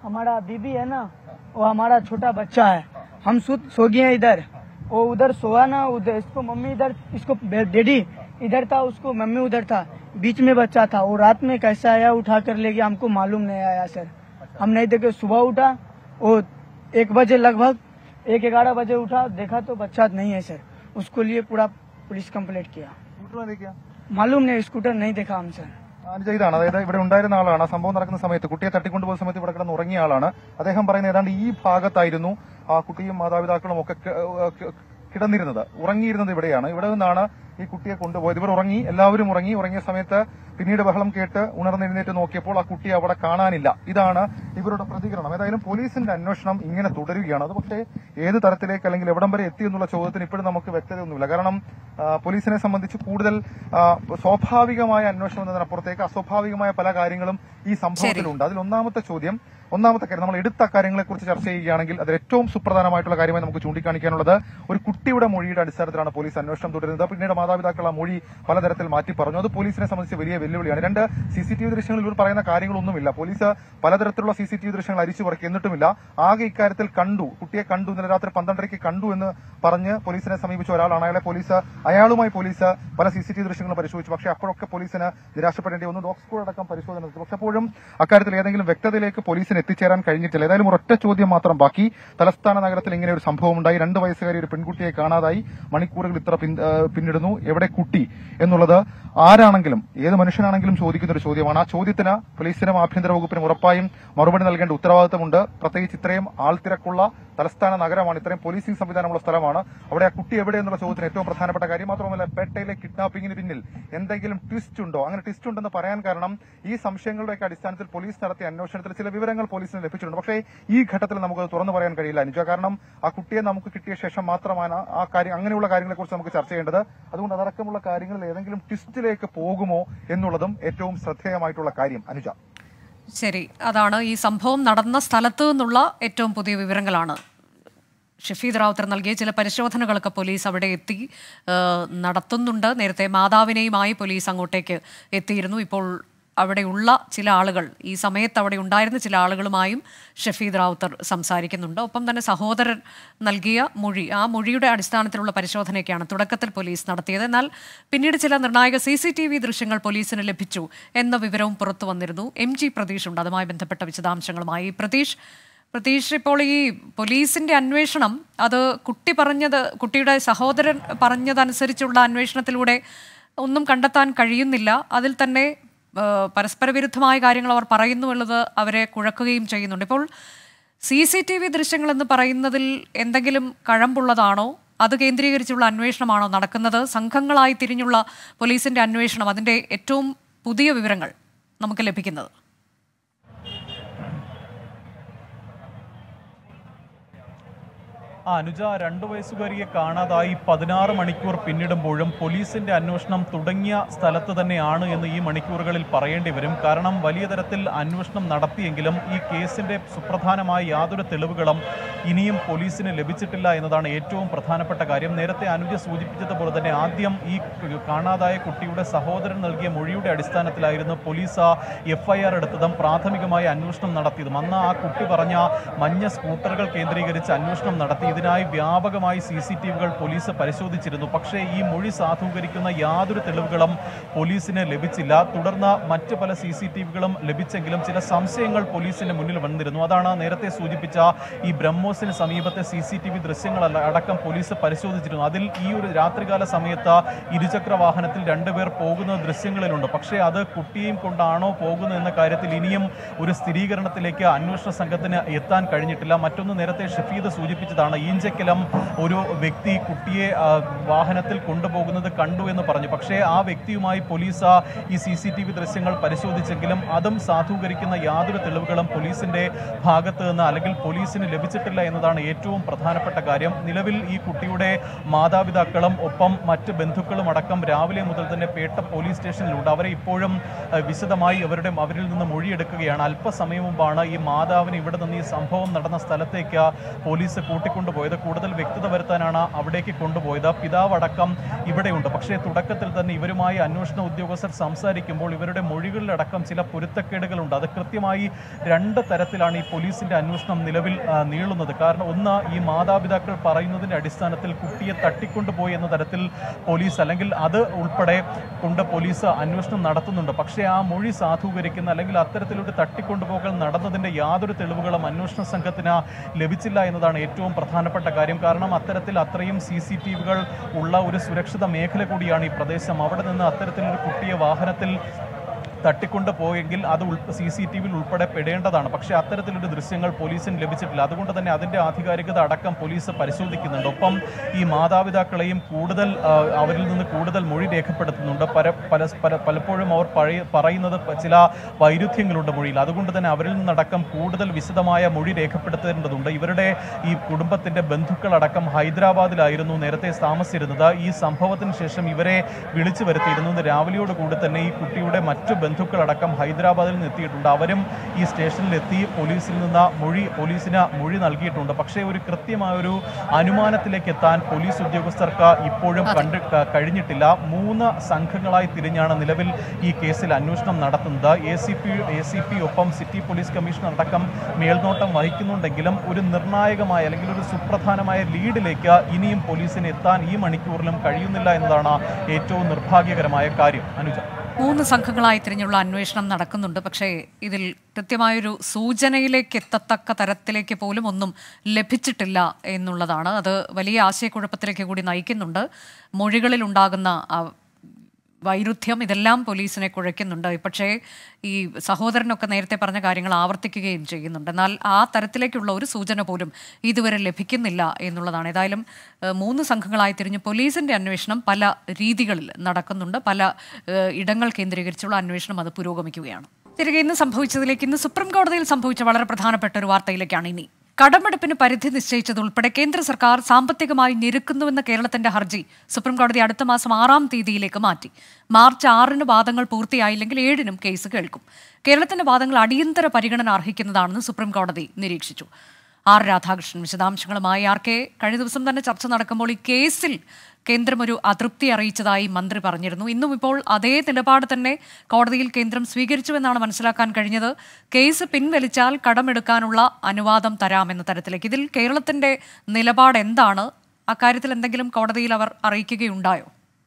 हमारा बीबी है ना, वो हमारा छोटा बच्चा है, हम सो सो गए हैं इधर, वो उधर सोया ना, उधर इसको मम्मी इधर, इसको डैडी इधर था, उसको मम्मी उधर था, बीच में बच्चा था, वो रात में कैसे आया उठा कर ले गया हमको मालूम नहीं आया सर। हम नहीं देखे, सुबह उठा वो एक बजे लगभग एक ग्यारह बजे उठा, देखा तो बच्चा नहीं है सर। उसको लिए पूरा पुलिस कंप्लेंट किया, मालूम नहीं, स्कूटर नहीं देखा हम सर। അനുജ, ഇതാണ് അതായത് ഇവിടെ ഉണ്ടായിരുന്ന ആളാണ്. സംഭവം നടക്കുന്ന സമയത്ത് കുട്ടിയെ തട്ടിക്കൊണ്ടുപോകുന്ന സമയത്ത് ഇവിടെ കിടന്ന് ഉറങ്ങിയ ആളാണ്. അദ്ദേഹം പറയുന്നത് ഏതാണ്ട് ഈ ഭാഗത്തായിരുന്നു ആ കുട്ടിയും മാതാപിതാക്കളും ഒക്കെ കിടന്നിരുന്നത്, ഉറങ്ങിയിരുന്നത് ഇവിടെയാണ്. ഇവിടെ നിന്നാണ് ഈ കുട്ടിയെ കൊണ്ടുപോയത്. ഇവർ ഉറങ്ങി, എല്ലാവരും ഉറങ്ങി. ഉറങ്ങിയ സമയത്ത് പിന്നീട് ബഹളം കേട്ട് ഉണർന്നെഴുന്നേറ്റ് നോക്കിയപ്പോൾ ആ കുട്ടിയെ അവിടെ കാണാനില്ല. ഇതാണ് ഇവരുടെ പ്രതികരണം. ഏതായാലും പോലീസിന്റെ അന്വേഷണം ഇങ്ങനെ തുടരുകയാണ്. അത് പക്ഷേ ഏത് തരത്തിലേക്ക് അല്ലെങ്കിൽ എവിടം വരെ എത്തി എന്നുള്ള ചോദ്യത്തിന് ഇപ്പോഴും നമുക്ക് വ്യക്തതയൊന്നുമില്ല. കാരണം പോലീസിനെ സംബന്ധിച്ച് കൂടുതൽ സ്വാഭാവികമായ അന്വേഷണം എന്നതിനപ്പുറത്തേക്ക് അസ്വാഭാവികമായ പല കാര്യങ്ങളും ഈ സംഭവത്തിലുണ്ട്. അതിൽ ഒന്നാമത്തെ ചോദ്യം ഒന്നാമത്തെ കാര്യം നമ്മൾ എടുത്ത കാര്യങ്ങളെക്കുറിച്ച് ചർച്ച ചെയ്യുകയാണെങ്കിൽ അതിൽ ഏറ്റവും സുപ്രധാനമായിട്ടുള്ള കാര്യമായി നമുക്ക് ചൂണ്ടിക്കാണിക്കാനുള്ളത് ഒരു കുട്ടിയുടെ മൊഴിയുടെ അടിസ്ഥാനത്തിലാണ് പോലീസ് അന്വേഷണം തുടരുന്നത്. പിന്നീട് മാതാപിതാക്കൾ ആ മൊഴി പലതരത്തിൽ മാറ്റി പറഞ്ഞു. അത് പോലീസിനെ സംബന്ധിച്ച് വലിയ വെല്ലുവിളിയാണ്. രണ്ട്, സിസിടിവി ദൃശ്യങ്ങളിൽ ഇവർ പറയുന്ന കാര്യങ്ങളൊന്നുമില്ല. പോലീസ് പലതരത്തിലുള്ള സിസിടിവി ദൃശ്യങ്ങൾ അരിച്ചു പറക്കി, എന്നിട്ടുമില്ല. ആകെ ഇക്കാര്യത്തിൽ കണ്ടു, കുട്ടിയെ കണ്ടു, ഇന്നലെ രാത്രി പന്ത്രണ്ടരയ്ക്ക് കണ്ടു എന്ന് പറഞ്ഞ് പോലീസിനെ സമീപിച്ച ഒരാളാണ്. അയാളെ പോലീസ് അയാളുമായി പോലീസ് പല സിസിടിവി ദൃശ്യങ്ങൾ പരിശോധിച്ചു. പക്ഷേ അപ്പോഴൊക്കെ പോലീസിന് നിരാശപ്പെടേണ്ടി വന്നു. ഡോഗ് സ്കൂൾ അടക്കം പരിശോധന നടത്തി. പക്ഷെ അപ്പോഴും അക്കാര്യത്തിൽ ഏതെങ്കിലും വ്യക്തതയിലേക്ക് പോലീസിന് എത്തിച്ചേരാൻ കഴിഞ്ഞിട്ടില്ല. ഏതായാലും ഒരൊറ്റ ചോദ്യം മാത്രം ബാക്കി. തലസ്ഥാന നഗരത്തിൽ ഇങ്ങനെ ഒരു സംഭവം ഉണ്ടായി. രണ്ട് വയസ്സുകാരി ഒരു പെൺകുട്ടിയെ കാണാതായി. മണിക്കൂറുകൾ ഇത്ര പിന്നിടുന്നു. എവിടെ കുട്ടി എന്നുള്ളത് ആരാണെങ്കിലും ഏത് മനുഷ്യനാണെങ്കിലും ചോദിക്കുന്ന ഒരു ചോദ്യമാണ്. ആ ചോദ്യത്തിന് പോലീസിനും ആഭ്യന്തര വകുപ്പിനും ഉറപ്പായും മറുപടി നൽകേണ്ട ഉത്തരവാദിത്തമുണ്ട്. പ്രത്യേകിച്ച് ഇത്രയും ആൾത്തിരക്കുള്ള തലസ്ഥാന നഗരമാണ്, ഇത്രയും പോലീസിംഗ് സംവിധാനമുള്ള സ്ഥലമാണ്. അവിടെ ആ കുട്ടി എവിടെ എന്നുള്ള ചോദ്യത്തിന് ഏറ്റവും പ്രധാനപ്പെട്ട കാര്യം. മാത്രമല്ല, പേട്ടയിലെ കിഡ്നാപ്പിംഗിന് പിന്നിൽ എന്തെങ്കിലും ട്വിസ്റ്റ് ഉണ്ടോ? അങ്ങനെ ട്വിസ്റ്റ് ഉണ്ടെന്ന് പറയാൻ കാരണം ഈ സംശയങ്ങളുടെയൊക്കെ അടിസ്ഥാനത്തിൽ പോലീസ് നടത്തിയ അന്വേഷണത്തിൽ ചില വിവരങ്ങൾ പോലീസിന് ലഭിച്ചിട്ടുണ്ട്. പക്ഷേ ഈ ഘട്ടത്തിൽ നമുക്കത് തുറന്നു പറയാൻ കഴിയില്ല അനുജ. കാരണം ആ കുട്ടിയെ നമുക്ക് കിട്ടിയ ശേഷം മാത്രമാണ് ആ കാര്യം അങ്ങനെയുള്ള കാര്യങ്ങളെക്കുറിച്ച് നമുക്ക് ചർച്ച ചെയ്യേണ്ടത്. അതുകൊണ്ട് അതടക്കമുള്ള കാര്യങ്ങളിൽ ഏതെങ്കിലും ട്വിസ്റ്റിലേക്ക് പോകുമോ എന്നുള്ളതും ഏറ്റവും ശ്രദ്ധേയമായിട്ടുള്ള കാര്യം അനുജ. ശരി, അതാണ് ഈ സംഭവം നടന്ന സ്ഥലത്ത് നിന്നുള്ള ഏറ്റവും പുതിയ വിവരങ്ങളാണ് ഷഫീദ് റാവുത്തർ നൽകിയ. ചില പരിശോധനകളൊക്കെ പോലീസ് അവിടെ എത്തി നടത്തുന്നുണ്ട്. നേരത്തെ മാതാവിനെയുമായി പോലീസ് അങ്ങോട്ടേക്ക് എത്തിയിരുന്നു. ഇപ്പോൾ അവിടെയുള്ള ചില ആളുകൾ, ഈ സമയത്ത് അവിടെ ഉണ്ടായിരുന്ന ചില ആളുകളുമായും ഷഫീദ് റാവുത്തർ സംസാരിക്കുന്നുണ്ട്. ഒപ്പം തന്നെ സഹോദരൻ നൽകിയ മൊഴി, ആ മൊഴിയുടെ അടിസ്ഥാനത്തിലുള്ള പരിശോധനയൊക്കെയാണ് തുടക്കത്തിൽ പോലീസ് നടത്തിയത്. എന്നാൽ പിന്നീട് ചില നിർണായക സി സി ടി വി ദൃശ്യങ്ങൾ പോലീസിന് ലഭിച്ചു എന്ന വിവരവും പുറത്തു വന്നിരുന്നു. എം ജി പ്രതീഷ് ഉണ്ട് അതുമായി ബന്ധപ്പെട്ട വിശദാംശങ്ങളുമായി. പ്രതീഷ് പ്രതീഷ് ഇപ്പോൾ ഈ പോലീസിന്റെ അന്വേഷണം അത് കുട്ടി പറഞ്ഞത്, കുട്ടിയുടെ സഹോദരൻ പറഞ്ഞതനുസരിച്ചുള്ള അന്വേഷണത്തിലൂടെ ഒന്നും കണ്ടെത്താൻ കഴിയുന്നില്ല. അതിൽ തന്നെ പരസ്പര വിരുദ്ധമായ കാര്യങ്ങൾ അവർ പറയുന്നു എന്നുള്ളത് അവരെ കുഴക്കുകയും ചെയ്യുന്നുണ്ട്. ഇപ്പോൾ സി സി ടി വി ദൃശ്യങ്ങൾ എന്ന് പറയുന്നതിൽ എന്തെങ്കിലും കഴമ്പുള്ളതാണോ? അത് കേന്ദ്രീകരിച്ചുള്ള അന്വേഷണമാണോ നടക്കുന്നത്? സംഘങ്ങളായി തിരിഞ്ഞുള്ള പോലീസിന്റെ അന്വേഷണം, അതിന്റെ ഏറ്റവും പുതിയ വിവരങ്ങൾ നമുക്ക് ലഭിക്കുന്നത്? ആ അനുജ, രണ്ടു വയസ്സുകാരിയെ കാണാതായി പതിനാറ് മണിക്കൂർ പിന്നിടുമ്പോഴും പോലീസിന്റെ അന്വേഷണം തുടങ്ങിയ സ്ഥലത്ത് തന്നെയാണ് എന്ന് ഈ മണിക്കൂറുകളിൽ പറയേണ്ടി വരും. കാരണം വലിയ തരത്തിൽ അന്വേഷണം നടത്തിയെങ്കിലും ഈ കേസിന്റെ സുപ്രധാനമായ യാതൊരു തെളിവുകളും ഇനിയും പോലീസിന് ലഭിച്ചിട്ടില്ല എന്നതാണ് ഏറ്റവും പ്രധാനപ്പെട്ട കാര്യം. നേരത്തെ അനുജ സൂചിപ്പിച്ചതുപോലെ തന്നെ ആദ്യം ഈ കാണാതായ കുട്ടിയുടെ സഹോദരൻ നൽകിയ മൊഴിയുടെ അടിസ്ഥാനത്തിലായിരുന്നു പോലീസ് എഫ് ഐ ആർ എടുത്തതും പ്രാഥമികമായ അന്വേഷണം നടത്തിയതും. അന്ന് ആ കുട്ടി പറഞ്ഞ മഞ്ഞ സ്കൂട്ടറുകൾ കേന്ദ്രീകരിച്ച് അന്വേഷണം നടത്തി. ഇതിനായി വ്യാപകമായി സി സി ടി വികൾ പോലീസ് പരിശോധിച്ചിരുന്നു. പക്ഷേ ഈ മൊഴി സാധൂകരിക്കുന്ന യാതൊരു തെളിവുകളും പോലീസിന് ലഭിച്ചില്ല. തുടർന്ന് മറ്റ് പല സി സി ടി വികളും ലഭിച്ചെങ്കിലും ചില സംശയങ്ങൾ പോലീസിന് മുന്നിൽ വന്നിരുന്നു. അതാണ് നേരത്തെ സൂചിപ്പിച്ച ഈ ബ്രഹ്മോസിന് സമീപത്തെ സി സി ടി വി ദൃശ്യങ്ങൾ അടക്കം പോലീസ് പരിശോധിച്ചിരുന്നു. അതിൽ ഈ ഒരു രാത്രികാല സമയത്ത് ഇരുചക്ര വാഹനത്തിൽ രണ്ടുപേർ പോകുന്ന ദൃശ്യങ്ങളിലുണ്ട്. പക്ഷേ അത് കുട്ടിയെയും കൊണ്ടാണോ പോകുന്നത് എന്ന കാര്യത്തിൽ ഇനിയും ഒരു സ്ഥിരീകരണത്തിലേക്ക് അന്വേഷണ സംഘത്തിന് എത്താൻ കഴിഞ്ഞിട്ടില്ല. മറ്റൊന്ന് നേരത്തെ ഷഫീദ് സൂചിപ്പിച്ചതാണ്, ഈഞ്ചക്കലം ഒരു വ്യക്തി കുട്ടിയെ വാഹനത്തിൽ കൊണ്ടുപോകുന്നത് കണ്ടു എന്ന് പറഞ്ഞു. പക്ഷേ ആ വ്യക്തിയുമായി പോലീസ് ഈ സി സി ടി വി ദൃശ്യങ്ങൾ പരിശോധിച്ചെങ്കിലും അതും സാധൂകരിക്കുന്ന യാതൊരു തെളിവുകളും പോലീസിന്റെ ഭാഗത്ത് നിന്ന് അല്ലെങ്കിൽ പോലീസിന് ലഭിച്ചിട്ടില്ല എന്നതാണ് ഏറ്റവും പ്രധാനപ്പെട്ട കാര്യം. നിലവിൽ ഈ കുട്ടിയുടെ മാതാപിതാക്കളും ഒപ്പം മറ്റ് ബന്ധുക്കളും അടക്കം രാവിലെ മുതൽ തന്നെ പേട്ട പോലീസ് സ്റ്റേഷനിലുണ്ട്. അവരെ ഇപ്പോഴും വിശദമായി അവരുടെ അവരിൽ നിന്ന് മൊഴിയെടുക്കുകയാണ്. അല്പസമയം മുമ്പാണ് ഈ മാതാവിനെ ഇവിടെ നിന്ന് ഈ സംഭവം നടന്ന സ്ഥലത്തേക്ക് പോലീസ് കൂട്ടിക്കൊണ്ടുപോയത്. കൂടുതൽ വ്യക്തത വരുത്താനാണ് അവിടേക്ക് കൊണ്ടുപോയത്. പിതാവ് അടക്കം ഇവിടെയുണ്ട്. പക്ഷേ തുടക്കത്തിൽ തന്നെ ഇവരുമായി അന്വേഷണ ഉദ്യോഗസ്ഥർ സംസാരിക്കുമ്പോൾ ഇവരുടെ മൊഴികളിലടക്കം ചില പൊരുത്തക്കേടുകളുണ്ട്. അത് കൃത്യമായി രണ്ട് തരത്തിലാണ് ഈ പോലീസിന്റെ അന്വേഷണം നിലവിൽ നീളുന്നത്. കാരണം ഒന്ന്, ഈ മാതാപിതാക്കൾ പറയുന്നതിന്റെ അടിസ്ഥാനത്തിൽ കുട്ടിയെ തട്ടിക്കൊണ്ടുപോയി എന്ന തരത്തിൽ പോലീസ് അല്ലെങ്കിൽ അത് ഉൾപ്പെടെ കൊണ്ട് പോലീസ് അന്വേഷണം നടത്തുന്നുണ്ട്. പക്ഷേ ആ മൊഴി സാധൂകരിക്കുന്ന അല്ലെങ്കിൽ അത്തരത്തിലൊരു തട്ടിക്കൊണ്ടുപോകൽ നടന്നതിന്റെ യാതൊരു തെളിവുകളും അന്വേഷണ സംഘത്തിന് ലഭിച്ചില്ല എന്നതാണ് ഏറ്റവും പ്രധാനപ്പെട്ട കാര്യം. കാരണം അത്തരത്തിൽ അത്രയും സി സി ടി വികൾ ഉള്ള ഒരു സുരക്ഷിത മേഖല കൂടിയാണ് ഈ പ്രദേശം. അവിടെ നിന്ന് അത്തരത്തിലൊരു കുട്ടിയെ വാഹനത്തിൽ തട്ടിക്കൊണ്ട് പോയെങ്കിൽ അത് സി സി ടി വിയിൽ ഉൾപ്പെടെ പെടേണ്ടതാണ്. പക്ഷേ അത്തരത്തിലൊരു ദൃശ്യങ്ങൾ പോലീസിന് ലഭിച്ചിട്ടില്ല. അതുകൊണ്ട് തന്നെ അതിൻ്റെ ആധികാരികത അടക്കം പോലീസ് പരിശോധിക്കുന്നുണ്ട്. ഒപ്പം ഈ മാതാപിതാക്കളെയും കൂടുതൽ അവരിൽ നിന്ന് കൂടുതൽ മൊഴി രേഖപ്പെടുത്തുന്നുണ്ട്. പല പല പലപ്പോഴും അവർ പഴയ പറയുന്നത് ചില വൈരുദ്ധ്യങ്ങളുണ്ട് മൊഴിയിൽ. അതുകൊണ്ട് തന്നെ അവരിൽ നിന്നടക്കം കൂടുതൽ വിശദമായ മൊഴി രേഖപ്പെടുത്തേണ്ടതുണ്ട്. ഇവരുടെ ഈ കുടുംബത്തിൻ്റെ ബന്ധുക്കളടക്കം ഹൈദരാബാദിലായിരുന്നു നേരത്തെ താമസിച്ചിരുന്നത്. ഈ സംഭവത്തിന് ശേഷം ഇവരെ വിളിച്ചു വരുത്തിയിരുന്നു. രാവിലെയോടുകൂടി തന്നെ ഈ കുട്ടിയുടെ മറ്റു ബന്ധുക്കളടക്കം ഹൈദരാബാദിൽ നിന്ന് എത്തിയിട്ടുണ്ട്. അവരും ഈ സ്റ്റേഷനിലെത്തി പോലീസിൽ നിന്ന് മൊഴി പോലീസിന് മൊഴി നൽകിയിട്ടുണ്ട്. പക്ഷേ ഒരു കൃത്യമായൊരു അനുമാനത്തിലേക്ക് എത്താൻ പോലീസ് ഉദ്യോഗസ്ഥർക്ക് ഇപ്പോഴും കണ്ട് കഴിഞ്ഞിട്ടില്ല. മൂന്ന് സംഘങ്ങളായി തിരിഞ്ഞാണ് നിലവിൽ ഈ കേസിൽ അന്വേഷണം നടത്തുന്നത്. A C P A C P ഒപ്പം സിറ്റി പോലീസ് കമ്മീഷണർ അടക്കം മേൽനോട്ടം വഹിക്കുന്നുണ്ടെങ്കിലും ഒരു നിർണായകമായ അല്ലെങ്കിൽ ഒരു സുപ്രധാനമായ ലീഡിലേക്ക് ഇനിയും പോലീസിന് എത്താൻ ഈ മണിക്കൂറിലും കഴിയുന്നില്ല എന്നതാണ് ഏറ്റവും നിർഭാഗ്യകരമായ കാര്യം. അനുജ, മൂന്ന് സംഘങ്ങളായി തിരിഞ്ഞുള്ള അന്വേഷണം നടക്കുന്നുണ്ട്. പക്ഷേ ഇതിൽ കൃത്യമായൊരു സൂചനയിലേക്ക് എത്തത്തക്ക തരത്തിലേക്ക് പോലും ഒന്നും ലഭിച്ചിട്ടില്ല എന്നുള്ളതാണ്. അത് വലിയ ആശയക്കുഴപ്പത്തിലേക്ക് കൂടി നയിക്കുന്നുണ്ട്. മൊഴികളിൽ ഉണ്ടാകുന്ന വൈരുദ്ധ്യം ഇതെല്ലാം പോലീസിനെ കുഴയ്ക്കുന്നുണ്ട്. പക്ഷേ ഈ സഹോദരനൊക്കെ നേരത്തെ പറഞ്ഞ കാര്യങ്ങൾ ആവർത്തിക്കുകയും ചെയ്യുന്നുണ്ട്. എന്നാൽ ആ തരത്തിലേക്കുള്ള ഒരു സൂചന പോലും ഇതുവരെ ലഭിക്കുന്നില്ല എന്നുള്ളതാണ്. ഏതായാലും മൂന്ന് സംഘങ്ങളായി തിരിഞ്ഞ് പോലീസിന്റെ അന്വേഷണം പല രീതികളിൽ നടക്കുന്നുണ്ട്. പല ഇടങ്ങൾ കേന്ദ്രീകരിച്ചുള്ള അന്വേഷണം അത് പുരോഗമിക്കുകയാണ്. തിരികെ ഇന്ന് സംഭവിച്ചതിലേക്ക്, ഇന്ന് സുപ്രീം കോടതിയിൽ സംഭവിച്ച വളരെ പ്രധാനപ്പെട്ട ഒരു വാർത്തയിലേക്കാണ് ഇനി. കടമെടുപ്പിന് പരിധി നിശ്ചയിച്ചതുൾപ്പെടെ കേന്ദ്ര സർക്കാർ സാമ്പത്തികമായി ഞെരുക്കുന്നുവെന്ന കേരളത്തിന്റെ ഹർജി സുപ്രീംകോടതി അടുത്ത മാസം ആറാം തീയതിയിലേക്ക് മാറ്റി. മാർച്ച് ആറിന് വാദങ്ങൾ പൂർത്തിയായില്ലെങ്കിൽ ഏഴിനും കേസ് കേൾക്കും. കേരളത്തിന്റെ വാദങ്ങൾ അടിയന്തര പരിഗണന അർഹിക്കുന്നതാണെന്ന് സുപ്രീംകോടതി നിരീക്ഷിച്ചു. ആർ രാധാകൃഷ്ണൻ വിശദാംശങ്ങളുമായി. ആർ കെ, കഴിഞ്ഞ ദിവസം തന്നെ ചർച്ച നടക്കുമ്പോൾ ഈ കേസിൽ കേന്ദ്രം ഒരു അതൃപ്തി അറിയിച്ചതായി മന്ത്രി പറഞ്ഞിരുന്നു. ഇന്നും ഇപ്പോൾ അതേ നിലപാട് തന്നെ കോടതിയിൽ കേന്ദ്രം സ്വീകരിച്ചുവെന്നാണ് മനസ്സിലാക്കാൻ കഴിഞ്ഞത്. കേസ് പിൻവലിച്ചാൽ കടമെടുക്കാനുള്ള അനുവാദം തരാമെന്ന തരത്തിലേക്ക്. ഇതിൽ കേരളത്തിന്റെ നിലപാട് എന്താണ്? അക്കാര്യത്തിൽ എന്തെങ്കിലും കോടതിയിൽ അവർ അറിയിക്കുകയുണ്ടായോ?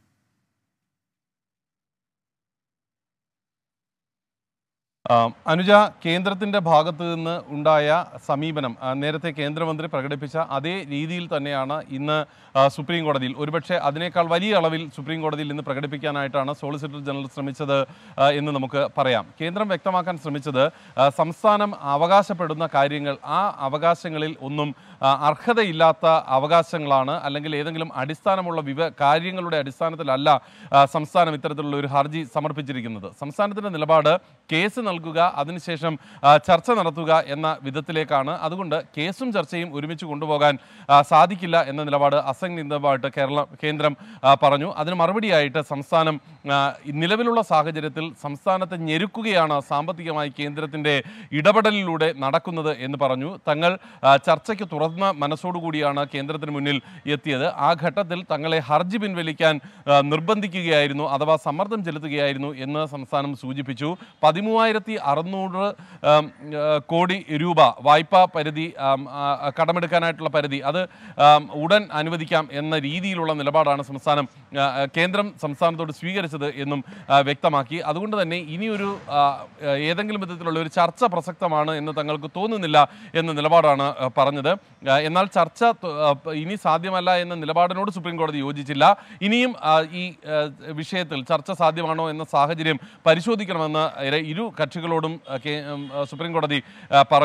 അനുജ, കേന്ദ്രത്തിൻ്റെ ഭാഗത്ത് നിന്ന് ഉണ്ടായ സമീപനം നേരത്തെ കേന്ദ്രമന്ത്രി പ്രകടിപ്പിച്ച അതേ രീതിയിൽ തന്നെയാണ് ഇന്ന് സുപ്രീം കോടതിയിൽ, ഒരുപക്ഷെ അതിനേക്കാൾ വലിയ അളവിൽ സുപ്രീം കോടതിയിൽ ഇന്ന് പ്രകടിപ്പിക്കാനായിട്ടാണ് സോളിസിറ്റർ ജനറൽ ശ്രമിച്ചത് എന്ന് നമുക്ക് പറയാം. കേന്ദ്രം വ്യക്തമാക്കാൻ ശ്രമിച്ചത് സംസ്ഥാനം അവകാശപ്പെടുന്ന കാര്യങ്ങൾ ആ അവകാശങ്ങളിൽ ഒന്നും അർഹതയില്ലാത്ത അവകാശങ്ങളാണ്, അല്ലെങ്കിൽ ഏതെങ്കിലും അടിസ്ഥാനമുള്ള വിവ കാര്യങ്ങളുടെ അടിസ്ഥാനത്തിലല്ല സംസ്ഥാനം ഇത്തരത്തിലുള്ള ഒരു ഹർജി സമർപ്പിച്ചിരിക്കുന്നത്. സംസ്ഥാനത്തിൻ്റെ നിലപാട് കേസ് നൽകുക, അതിനുശേഷം ചർച്ച നടത്തുക എന്ന വിധത്തിലേക്കാണ്. അതുകൊണ്ട് കേസും ചർച്ചയും ഒരുമിച്ച് കൊണ്ടുപോകാൻ സാധിക്കില്ല എന്ന നിലപാട് അസംഗതമായിട്ട് കേരള കേന്ദ്രം പറഞ്ഞു. അതിന് മറുപടിയായിട്ട് സംസ്ഥാനം നിലവിലുള്ള സാഹചര്യത്തിൽ സംസ്ഥാനത്തെ ഞെരുക്കുകയാണ് സാമ്പത്തികമായി കേന്ദ്രത്തിൻ്റെ ഇടപെടലിലൂടെ നടക്കുന്നത് എന്ന് പറഞ്ഞു. തങ്ങൾ ചർച്ചയ്ക്ക് തുറന്ന മനസ്സോടുകൂടിയാണ് കേന്ദ്രത്തിന് മുന്നിൽ എത്തിയത്. ആ ഘട്ടത്തിൽ തങ്ങളെ ഹർജി പിൻവലിക്കാൻ നിർബന്ധിക്കുകയായിരുന്നു, അഥവാ സമ്മർദ്ദം ചെലുത്തുകയായിരുന്നു എന്ന് സംസ്ഥാനം സൂചിപ്പിച്ചു. പതിമൂവായിരത്തി അറുന്നൂറ് കോടി രൂപ വായ്പാ പരിധി, കടമെടുക്കാനായിട്ടുള്ള പരിധി, അത് ഉടൻ അനുവദിക്കാം എന്ന രീതിയിലുള്ള നിലപാടാണ് സംസ്ഥാനം കേന്ദ്രം സംസ്ഥാനത്തോട് സ്വീകരിച്ചത് എന്നും വ്യക്തമാക്കി. അതുകൊണ്ട് തന്നെ ഇനിയൊരു ഏതെങ്കിലും വിധത്തിലുള്ള ഒരു ചർച്ച പ്രസക്തമാണ് എന്ന് തങ്ങൾക്ക് തോന്നുന്നില്ല എന്ന നിലപാടാണ് പറഞ്ഞത്. എന്നാൽ ചർച്ച ഇനി സാധ്യമല്ല എന്ന നിലപാടിനോട് സുപ്രീം കോടതി യോജിച്ചില്ല. ഇനിയും ഈ വിഷയത്തിൽ ചർച്ച സാധ്യമാണോ എന്ന സാഹചര്യം പരിശോധിക്കണമെന്ന് ഇരു കക്ഷികളോടും സുപ്രീം കോടതി പറഞ്ഞു.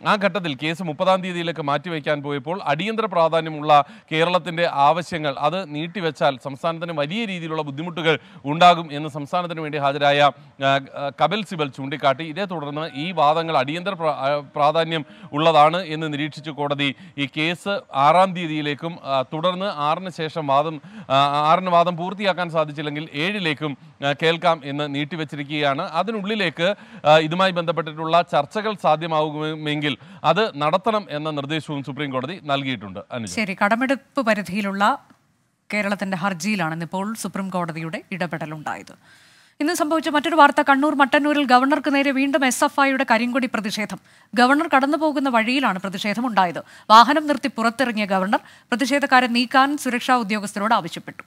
ആ ഘട്ടത്തിൽ കേസ് മുപ്പതാം തീയതിയിലേക്ക് മാറ്റിവെക്കാൻ പോയപ്പോൾ അടിയന്തര പ്രാധാന്യമുള്ള കേരളത്തിൻ്റെ ആവശ്യങ്ങൾ അത് നീട്ടിവെച്ചാൽ സംസ്ഥാനത്തിന് വലിയ രീതിയിലുള്ള ബുദ്ധിമുട്ടുകൾ ഉണ്ടാകും എന്ന് സംസ്ഥാനത്തിന് വേണ്ടി ഹാജരായ കപിൽ സിബൽ ചൂണ്ടിക്കാട്ടി. ഇതേ തുടർന്ന് ഈ വാദങ്ങൾ അടിയന്തര പ്രാധാന്യം ഉള്ളതാണ് എന്ന് നിരീക്ഷിച്ചു കോടതി ഈ കേസ് ആറാം തീയതിയിലേക്കും തുടർന്ന് ആറിന് ശേഷം വാദം ആറിന് വാദം പൂർത്തിയാക്കാൻ സാധിച്ചില്ലെങ്കിൽ ഏഴിലേക്കും കേൾക്കാം എന്ന് നീട്ടിവെച്ചിരിക്കുകയാണ്. അതിനുള്ളിലേക്ക് ഇതുമായി ബന്ധപ്പെട്ടിട്ടുള്ള ചർച്ചകൾ സാധ്യമാകുമെങ്കിൽ അത് നടത്തണം എന്ന നിർദ്ദേശവും സുപ്രീം കോടതി നൽകിയിട്ടുണ്ട്. ശരി, കടമെടുപ്പ് പരിധിയിലുള്ള കേരളത്തിന്റെ ഹർജിയിലാണ് ഇപ്പോൾ സുപ്രീം കോടതിയുടെ ഇടപെടലുണ്ടായത്. ഇന്ന് സംഭവിച്ച മറ്റൊരു വാർത്ത, കണ്ണൂർ മട്ടന്നൂരിൽ ഗവർണർക്ക് നേരെ വീണ്ടും എസ് എഫ് ഐയുടെ കരിങ്കൊടി പ്രതിഷേധം. ഗവർണർ കടന്നുപോകുന്ന വഴിയിലാണ് പ്രതിഷേധം ഉണ്ടായത്. വാഹനം നിർത്തി പുറത്തിറങ്ങിയ ഗവർണർ പ്രതിഷേധക്കാരെ നീക്കാൻ സുരക്ഷാ ഉദ്യോഗസ്ഥരോട് ആവശ്യപ്പെട്ടു.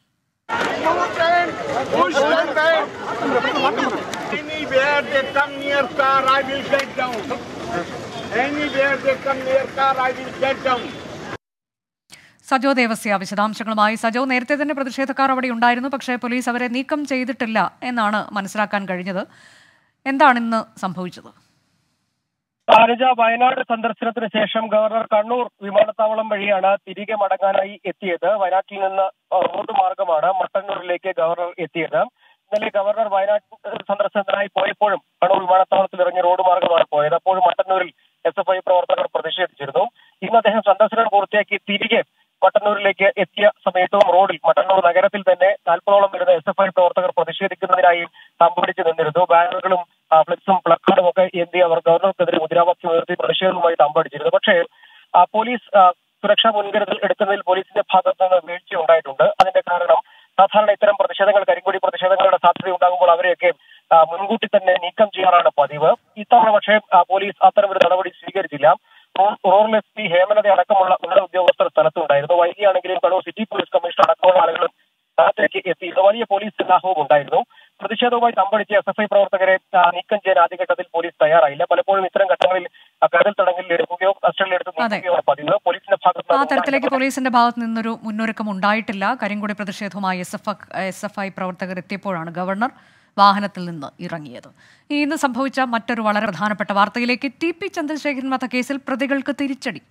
സജോ ദേവസ്യ വിശദാംശങ്ങളുമായി. സജോ, നേരത്തെ തന്നെ പ്രതിഷേധക്കാർ അവിടെ ഉണ്ടായിരുന്നു, പക്ഷേ പോലീസ് അവരെ നീക്കം ചെയ്തിട്ടില്ല എന്നാണ് മനസ്സിലാക്കാൻ കഴിഞ്ഞത്. എന്താണ് ഇന്ന് സംഭവിച്ചത്? ആരജ, വയനാട് സന്ദർശനത്തിന് ശേഷം ഗവർണർ കണ്ണൂർ വിമാനത്താവളം വഴിയാണ് തിരികെ മടങ്ങാനായി എത്തിയത്. വയനാട്ടിൽ നിന്ന് റോഡ് മാർഗമാണ് മട്ടന്നൂരിലേക്ക് ഗവർണർ എത്തിയത്. ഇന്നലെ ഗവർണർ വയനാട് സന്ദർശനത്തിനായി പോയപ്പോഴും കണ്ണൂർ വിമാനത്താവളത്തിൽ ഇറങ്ങി റോഡ് മാർഗമാണ് പോയത്. അപ്പോഴും മട്ടന്നൂരിൽ എസ് എഫ് ഐ പ്രവർത്തകർ പ്രതിഷേധിച്ചിരുന്നു. ഇന്ന് അദ്ദേഹം സന്ദർശനം പൂർത്തിയാക്കി തിരികെ മട്ടന്നൂരിലേക്ക് എത്തിയ സമയത്തും റോഡിൽ മട്ടന്നൂർ നഗരത്തിൽ തന്നെ നാൽപ്പതോളം വരുന്ന എസ് എഫ് ഐ പ്രവർത്തകർ പ്രതിഷേധിക്കുന്നതിനായി തമ്പടിച്ചു നിന്നിരുന്നു. ബാനറുകളും ഫ്ലെക്സും പ്ലക്കാർഡും ഒക്കെ എന്തി അവർ ഗവർണർക്കെതിരെ മുദ്രാവാക്യം ഉയർത്തി പ്രതിഷേധവുമായി തമ്പടിച്ചിരുന്നു. പക്ഷേ പോലീസ് സുരക്ഷാ മുൻകരുതൽ എടുക്കുന്നതിൽ പോലീസിന്റെ ഭാഗത്ത് നിന്ന് വീഴ്ച ഉണ്ടായിട്ടുണ്ട്. അതിന്റെ കാരണം സാധാരണ ഇത്തരം പ്രതിഷേധങ്ങൾ, കരിങ്കൊടി പ്രതിഷേധങ്ങളുടെ സാധ്യത ഉണ്ടാകുമ്പോൾ അവരെയൊക്കെ മുൻകൂട്ടി തന്നെ നീക്കം ചെയ്യാറാണ് പതിവ്. ഇത്തവണ പക്ഷേ പോലീസ് അത്തരമൊരു നടപടി സ്വീകരിച്ചില്ല. റൂറൽ എസ് പി ഹേമലത അടക്കമുള്ള ഉന്നത ഉദ്യോഗസ്ഥർ സ്ഥലത്തുണ്ടായിരുന്നു. വൈകിയാണെങ്കിലും കണ്ണൂർ സിറ്റി പോലീസ് കമ്മീഷണർ അടക്കമുള്ള ആളുകളും സ്ഥലത്തേക്ക് എത്തി. വലിയ പോലീസ് സന്നാഹവും ഉണ്ടായിരുന്നു. പ്രതിഷേധവുമായി തമ്പടിച്ച് എസ് എഫ് ഐ പ്രവർത്തകരെ നീക്കം ചെയ്യാൻ ആദ്യഘട്ടത്തിൽ പോലീസ് തയ്യാറായില്ല. പലപ്പോഴും ഇത്തരം ഘട്ടങ്ങളിൽ കരുതൽ തടങ്കലിൽ എടുക്കുകയോ കസ്റ്റഡിയിലെടുത്ത് നീക്കുകയോ പതിവ്. പോലീസിന്റെ ഭാഗത്ത് ആ തരത്തിലേക്ക് പോലീസിന്റെ ഭാഗത്ത് നിന്നൊരു മുന്നൊരുക്കം ഉണ്ടായിട്ടില്ല. കരിങ്കൊടി പ്രതിഷേധവുമായി S F S F I പ്രവർത്തകർ എത്തിയപ്പോഴാണ് ഗവർണർ വാഹനത്തിൽ നിന്ന് ഇറങ്ങിയത്. ഇന്ന് സംഭവിച്ച മറ്റൊരു വളരെ പ്രധാനപ്പെട്ട വാർത്തയിലേക്ക്. ടി പി ചന്ദ്രശേഖരൻ വധക്കേസിൽ പ്രതികൾക്ക് തിരിച്ചടി.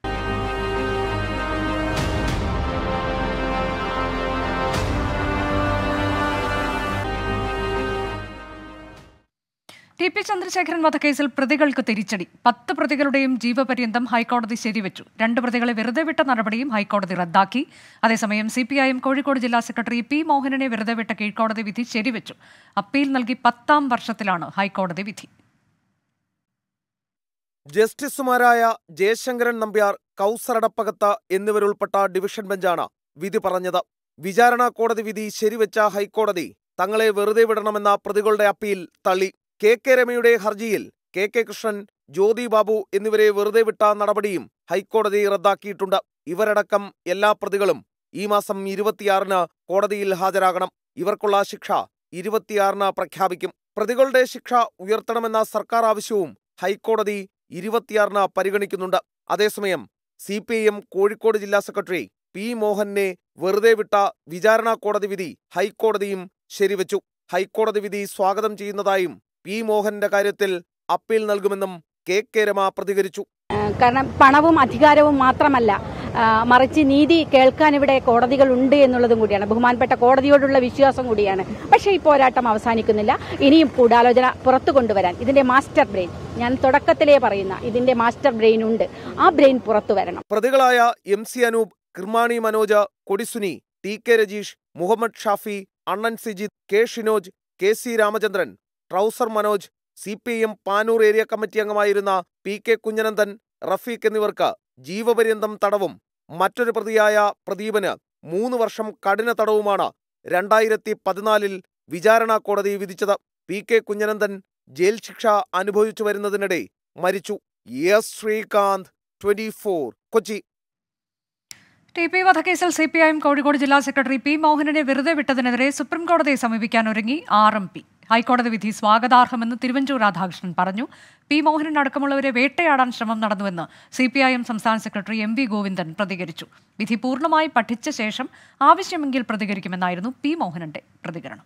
ടി പി ചന്ദ്രശേഖരൻ വധക്കേസിൽ പ്രതികൾക്ക് തിരിച്ചടി. പത്ത് പ്രതികളുടെയും ജീവപര്യന്തം ഹൈക്കോടതി ശരിവെച്ചു. രണ്ട് പ്രതികളെ വെറുതെ വിട്ട നടപടിയും ഹൈക്കോടതി റദ്ദാക്കി. അതേസമയം C P I M Kozhikode ജില്ലാ സെക്രട്ടറി പി മോഹനനെ വെറുതെ വിട്ട കീഴ്ക്കോടതി വിധി ശരിവെച്ചു. അപ്പീൽ നൽകി പത്താം വർഷത്തിലാണ് ഹൈക്കോടതി വിധി. ജസ്റ്റിസുമാരായ ജയശങ്കരൻ നമ്പ്യാർ, കൗസറടപ്പകത്ത് എന്നിവരുൾപ്പെട്ട ഡിവിഷൻ ബെഞ്ചാണ് വിധി പറഞ്ഞത്. വിചാരണ കോടതി വിധി ശരിവെച്ച ഹൈക്കോടതി തങ്ങളെ വെറുതെ വിടണമെന്ന പ്രതികളുടെ അപ്പീൽ തള്ളി. കെ കെ രമയുടെ ഹർജിയിൽ കെ കെ കൃഷ്ണൻ, ജ്യോതി ബാബു എന്നിവരെ വെറുതെ വിട്ട നടപടിയും ഹൈക്കോടതി റദ്ദാക്കിയിട്ടുണ്ട്. ഇവരടക്കം എല്ലാ പ്രതികളും ഈ മാസം ഇരുപത്തിയാറിന് കോടതിയിൽ ഹാജരാകണം. ഇവർക്കുള്ള ശിക്ഷ ഇരുപത്തിയാറിന് പ്രഖ്യാപിക്കും. പ്രതികളുടെ ശിക്ഷ ഉയർത്തണമെന്ന സർക്കാർ ആവശ്യവും ഹൈക്കോടതി ഇരുപത്തിയാറിന് പരിഗണിക്കുന്നുണ്ട്. അതേസമയം C P I M Kozhikode ജില്ലാ സെക്രട്ടറി പി മോഹനെ വെറുതെ വിട്ട വിചാരണ കോടതി വിധി ഹൈക്കോടതിയും ശരിവെച്ചു. ഹൈക്കോടതി വിധി സ്വാഗതം ചെയ്യുന്നതായും പി മോഹന്റെ കാര്യത്തിൽ അപ്പീൽ നൽകുമെന്നും കെ കെ രമ പ്രതികരിച്ചു. കാരണം പണവും അധികാരവും മാത്രമല്ല, മറിച്ച് നീതി കേൾക്കാൻ ഇവിടെ കോടതികൾ ഉണ്ട് എന്നുള്ളതും കൂടിയാണ്. ബഹുമാനപ്പെട്ട കോടതിയോടുള്ള വിശ്വാസം കൂടിയാണ്. പക്ഷേ ഈ പോരാട്ടം അവസാനിക്കുന്നില്ല. ഇനിയും ഗൂഢാലോചന പുറത്തു കൊണ്ടുവരാൻ ഇതിന്റെ മാസ്റ്റർ ബ്രെയിൻ, ഞാൻ തുടക്കത്തിലേ പറയുന്ന ഇതിന്റെ മാസ്റ്റർ ബ്രെയിൻ ഉണ്ട്. ആ ബ്രെയിൻ പുറത്തു വരണം. പ്രതികളായ M C Anoop, Kirmani Manoj, Kodi Suni, T K Rajeesh, Muhammad Shafi, Annan Sijith, K Shinoj, K C Ramachandran, trouser Manoj, C P I M Panoor area committee അംഗമായിരുന്ന പി കെ കുഞ്ഞനന്ദൻ, റഫീഖ് എന്നിവർക്ക് ജീവപര്യന്തം തടവും മറ്റൊരു പ്രതിയായ പ്രദീപന് മൂന്ന് വർഷം കഠിന തടവുമാണ് രണ്ടായിരത്തി പതിനാലിൽ വിചാരണ കോടതി വിധിച്ചത്. പി കെ കുഞ്ഞനന്ദൻ ജയിൽ ശിക്ഷ അനുഭവിച്ചു വരുന്നതിനിടെ മരിച്ചു. S Sreekanth, twenty four, Kochi. T P വധക്കേസിൽ C P I M Kozhikode ജില്ലാ സെക്രട്ടറി പി മോഹനനെ വെറുതെ വിട്ടതിനെതിരെ സുപ്രീംകോടതിയെ സമീപിക്കാൻ ഒരുങ്ങി ആർ എം പി. ഹൈക്കോടതി വിധി സ്വാഗതാർഹമെന്ന് തിരുവഞ്ചൂർ രാധാകൃഷ്ണൻ പറഞ്ഞു. പി മോഹനൻ അടക്കമുള്ളവരെ വേട്ടയാടാൻ ശ്രമം നടന്നുവെന്ന് സി പി ഐ എം സംസ്ഥാന സെക്രട്ടറി എം വി ഗോവിന്ദൻ പ്രതികരിച്ചു. വിധി പൂർണ്ണമായി പഠിച്ച ശേഷം ആവശ്യമെങ്കിൽ പ്രതികരിക്കുമെന്നായിരുന്നു പി മോഹനന്റെ പ്രതികരണം.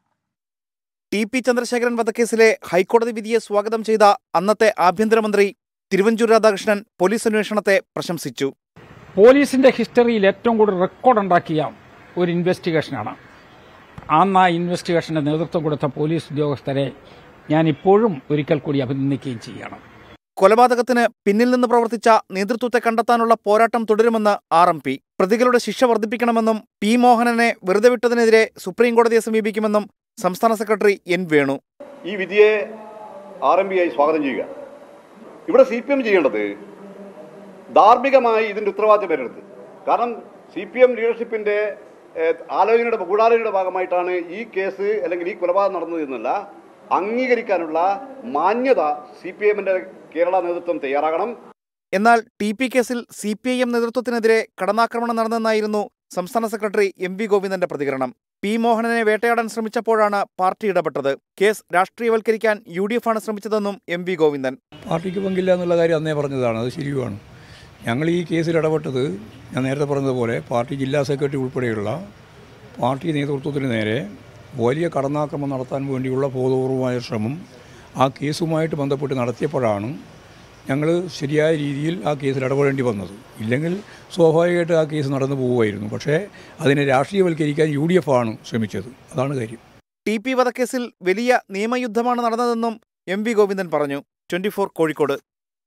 ടി പി ചന്ദ്രശേഖരൻ വധക്കേസിലെ ഹൈക്കോടതി വിധിയെ സ്വാഗതം ചെയ്ത അന്നത്തെ ആഭ്യന്തരമന്ത്രി തിരുവഞ്ചൂർ രാധാകൃഷ്ണൻ പോലീസ് അന്വേഷണത്തെ പ്രശംസിച്ചു. പോലീസിന്റെ ഹിസ്റ്ററിയിൽ ഏറ്റവും കൂടുതൽ റെക്കോർഡ് ഉണ്ടാക്കിയ ഒരു ഇൻവെസ്റ്റിഗേഷനാണ്. അന്ന് ആ ഇൻവെസ്റ്റിഗേഷന്റെ നേതൃത്വം കൊടുത്ത പോലീസ് ഉദ്യോഗസ്ഥരെ ഞാൻ ഇപ്പോഴും ഒരിക്കൽ കൂടി അഭിനന്ദിക്കുകയും ചെയ്യണം. കൊലപാതകത്തിന് പിന്നിൽ നിന്ന് പ്രവർത്തിച്ച നേതൃത്വത്തെ കണ്ടെത്താനുള്ള പോരാട്ടം തുടരുമെന്ന് ആർ എം പി. പ്രതികളുടെ ശിക്ഷ വർദ്ധിപ്പിക്കണമെന്നും പി മോഹനനെ വെറുതെ വിട്ടതിനെതിരെ സുപ്രീംകോടതിയെ സമീപിക്കുമെന്നും സംസ്ഥാന സെക്രട്ടറി എൻ വേണു. ഈ വിധിയെ ആർ എം പി ആയി സ്വാഗതം ചെയ്യുക. ഇവിടെ സി പി എം ചെയ്യേണ്ടത് ധാർമ്മികമായി ഇതിന്റെ ഉത്തരവാദിത്തം ഏറ്റെടുത്ത്, കാരണം സി പി എം ലീഡർഷിപ്പിന്റെ ആലോചനയുടെ ഗൂഢാലോചനയുടെ ഭാഗമായിട്ടാണ് ഈ കേസ് അല്ലെങ്കിൽ ഈ കൊലപാതകം നടന്നത് എന്നല്ല, അംഗീകരിക്കാനുള്ള മാന്യത സി പി എമ്മിന്റെ കേരള നേതൃത്വം തയ്യാറാകണം. എന്നാൽ ടി പി കേസിൽ സി പി ഐ എം നേതൃത്വത്തിനെതിരെ കടന്നാക്രമണം നടന്നെന്നായിരുന്നു സംസ്ഥാന സെക്രട്ടറി എം വി ഗോവിന്ദന്റെ പ്രതികരണം. പി മോഹനനെ വേട്ടയാടാൻ ശ്രമിച്ചപ്പോഴാണ് പാർട്ടി ഇടപെട്ടത്. കേസ് രാഷ്ട്രീയവൽക്കരിക്കാൻ യു ഡി എഫ് ആണ് ശ്രമിച്ചതെന്നും എം വി ഗോവിന്ദൻ. പാർട്ടിക്ക് പങ്കില്ല എന്നുള്ള കാര്യം അന്നേ പറഞ്ഞതാണ്, അത് ശരിയുമാണ്. ഞങ്ങൾ ഈ കേസിൽ ഇടപെട്ടത് ഞാൻ നേരത്തെ പറഞ്ഞതുപോലെ പാർട്ടി ജില്ലാ സെക്രട്ടറി ഉൾപ്പെടെയുള്ള പാർട്ടി നേതൃത്വത്തിന് നേരെ വലിയ കടന്നാക്രമണം നടത്താൻ വേണ്ടിയുള്ള ബോധപൂർവമായ ശ്രമം ആ കേസുമായിട്ട് ബന്ധപ്പെട്ട് നടത്തിയപ്പോഴാണ് ഞങ്ങൾ ശരിയായ രീതിയിൽ ആ കേസിൽ ഇടപെടേണ്ടി വന്നത്. ഇല്ലെങ്കിൽ സ്വാഭാവികമായിട്ട് ആ കേസ് നടന്നു പോകുമായിരുന്നു. പക്ഷേ അതിനെ രാഷ്ട്രീയവൽക്കരിക്കാൻ യു ഡി എഫ് ആണ് ശ്രമിച്ചത്, അതാണ് കാര്യം. ടി പി വധക്കേസിൽ വലിയ നിയമയുദ്ധമാണ് നടന്നതെന്നും എം വി ഗോവിന്ദൻ പറഞ്ഞു. Twenty four Kozhikode.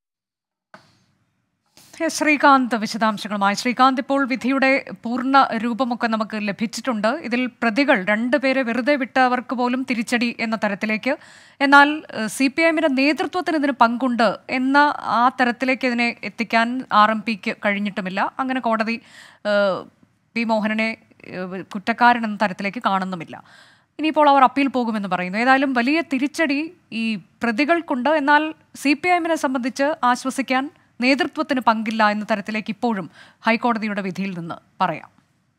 ശ്രീകാന്ത് വിശദാംശങ്ങളുമായി. ശ്രീകാന്ത്, ഇപ്പോൾ വിധിയുടെ പൂർണ്ണ രൂപമൊക്കെ നമുക്ക് ലഭിച്ചിട്ടുണ്ട്. ഇതിൽ പ്രതികൾ രണ്ടുപേരെ വെറുതെ വിട്ടവർക്ക് പോലും തിരിച്ചടി എന്ന തരത്തിലേക്ക്, എന്നാൽ സി പി എമ്മിന്റെ നേതൃത്വത്തിന് ഇതിന് പങ്കുണ്ട് എന്ന ആ തരത്തിലേക്ക് ഇതിനെ എത്തിക്കാൻ ആർ എം പിക്ക് കഴിഞ്ഞിട്ടുമില്ല. അങ്ങനെ കോടതി പി മോഹനനെ കുറ്റക്കാരൻ എന്ന തരത്തിലേക്ക് കാണുന്നുമില്ല. ഇനിയിപ്പോൾ അവർ അപ്പീൽ പോകുമെന്ന് പറയുന്നു. ഏതായാലും വലിയ തിരിച്ചടി ഈ പ്രതികൾക്കുണ്ട്. എന്നാൽ സി പി എമ്മിനെ സംബന്ധിച്ച് ആശ്വസിക്കാൻ നേതൃത്വത്തിന് പങ്കില്ല എന്ന തരത്തിലേക്ക് ഇപ്പോഴും ഹൈക്കോടതിയുടെ വിധിയിൽ നിന്ന് പറയാം.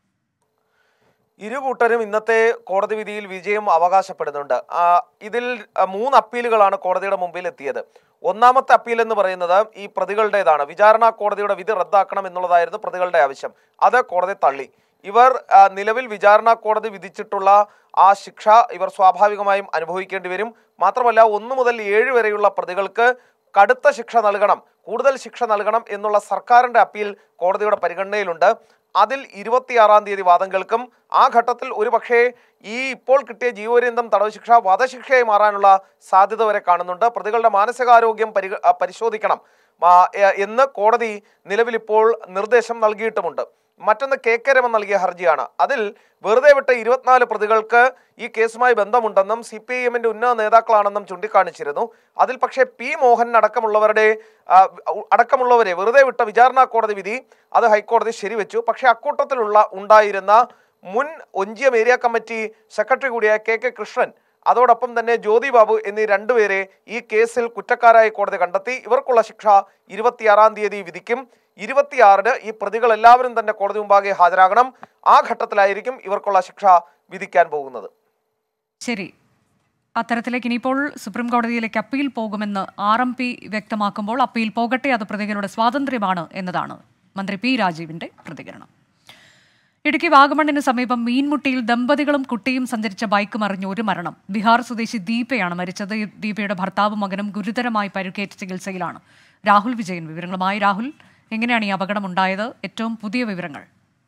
ഇരു കൂട്ടരും ഇന്നത്തെ കോടതി വിധിയിൽ വിജയം അവകാശപ്പെടുന്നുണ്ട്. ഇതിൽ മൂന്ന് അപ്പീലുകളാണ് കോടതിയുടെ മുമ്പിൽ എത്തിയത്. ഒന്നാമത്തെ അപ്പീൽ എന്ന് പറയുന്നത് ഈ പ്രതികളുടേതാണ്. വിചാരണ കോടതിയുടെ വിധി റദ്ദാക്കണം എന്നുള്ളതായിരുന്നു പ്രതികളുടെ ആവശ്യം. അത് കോടതി തള്ളി. ഇവർ നിലവിൽ വിചാരണ കോടതി വിധിച്ചിട്ടുള്ള ആ ശിക്ഷ ഇവർ സ്വാഭാവികമായും അനുഭവിക്കേണ്ടി വരും. മാത്രമല്ല, ഒന്ന് മുതൽ ഏഴ് വരെയുള്ള പ്രതികൾക്ക് കടുത്ത ശിക്ഷ നൽകണം, കൂടുതൽ ശിക്ഷ നൽകണം എന്നുള്ള സർക്കാരിന്റെ അപ്പീൽ കോടതിയുടെ പരിഗണനയിലുണ്ട്. അതിൽ ഇരുപത്തിയാറാം തീയതി വാദം കേൾക്കും. ആ ഘട്ടത്തിൽ ഒരു പക്ഷേ ഈ ഇപ്പോൾ കിട്ടിയ ജീവപര്യന്തം തടവ് ശിക്ഷ വധശിക്ഷയായി മാറാനുള്ള സാധ്യത വരെ കാണുന്നുണ്ട്. പ്രതികളുടെ മാനസികാരോഗ്യം പരി പരിശോധിക്കണം എന്ന് കോടതി നിലവിലിപ്പോൾ നിർദ്ദേശം നൽകിയിട്ടുമുണ്ട്. മറ്റൊന്ന് കെ കെ രമൻ നൽകിയ ഹർജിയാണ്. അതിൽ വെറുതെ വിട്ട ഇരുപത്തിനാല് പ്രതികൾക്ക് ഈ കേസുമായി ബന്ധമുണ്ടെന്നും സി പി ഐ എമ്മിന്റെ ഉന്നത നേതാക്കളാണെന്നും ചൂണ്ടിക്കാണിച്ചിരുന്നു. അതിൽ പക്ഷേ പി മോഹൻ അടക്കമുള്ളവരുടെ അടക്കമുള്ളവരെ വെറുതെ വിട്ട വിചാരണ കോടതി വിധി അത് ഹൈക്കോടതി ശരിവെച്ചു. പക്ഷേ അക്കൂട്ടത്തിലുള്ള ഉണ്ടായിരുന്ന മുൻ ഒഞ്ചിയം ഏരിയ കമ്മിറ്റി സെക്രട്ടറി കൂടിയായ കെ കെ കൃഷ്ണൻ, അതോടൊപ്പം തന്നെ ജ്യോതി ബാബു എന്നീ രണ്ടുപേരെ ഈ കേസിൽ കുറ്റക്കാരായി കോടതി കണ്ടെത്തി. ഇവർക്കുള്ള ശിക്ഷ ഇരുപത്തിയാറാം തീയതി വിധിക്കും. ഇരുപത്തിയാറിന് ഈ പ്രതികൾ എല്ലാവരും തന്നെ കോടതി മുമ്പാകെ ഹാജരാകണം. ആ ഘട്ടത്തിലായിരിക്കും ഇവർക്കുള്ള ശിക്ഷ വിധിക്കാൻ പോകുന്നത്. ശരി, അത്തരത്തിലേക്ക് ഇനിയിപ്പോൾ സുപ്രീം കോടതിയിലേക്ക് അപ്പീൽ പോകുമെന്ന് ആർ എം പി വ്യക്തമാക്കുമ്പോൾ അപ്പീൽ പോകട്ടെ, അത് പ്രതികളുടെ സ്വാതന്ത്ര്യമാണ് എന്നതാണ് മന്ത്രി പി രാജീവിന്റെ പ്രതികരണം. ഇടുക്കി വാഗമണ്ണിന് സമീപം മീൻമുട്ടിയിൽ ദമ്പതികളും കുട്ടിയും സഞ്ചരിച്ച ബൈക്ക് മറിഞ്ഞ് ഒരു മരണം. ബീഹാർ സ്വദേശി ദീപയാണ് മരിച്ചത്. ദീപയുടെ ഭർത്താവും മകനും ഗുരുതരമായി പരുക്കേറ്റ് ചികിത്സയിലാണ്. രാഹുൽ വിജയൻ വിവരങ്ങളുമായി. രാഹുൽ, എങ്ങനെയാണ് ഈ അപകടം ഉണ്ടായത്? ഏറ്റവും പുതിയ വിവരങ്ങൾ.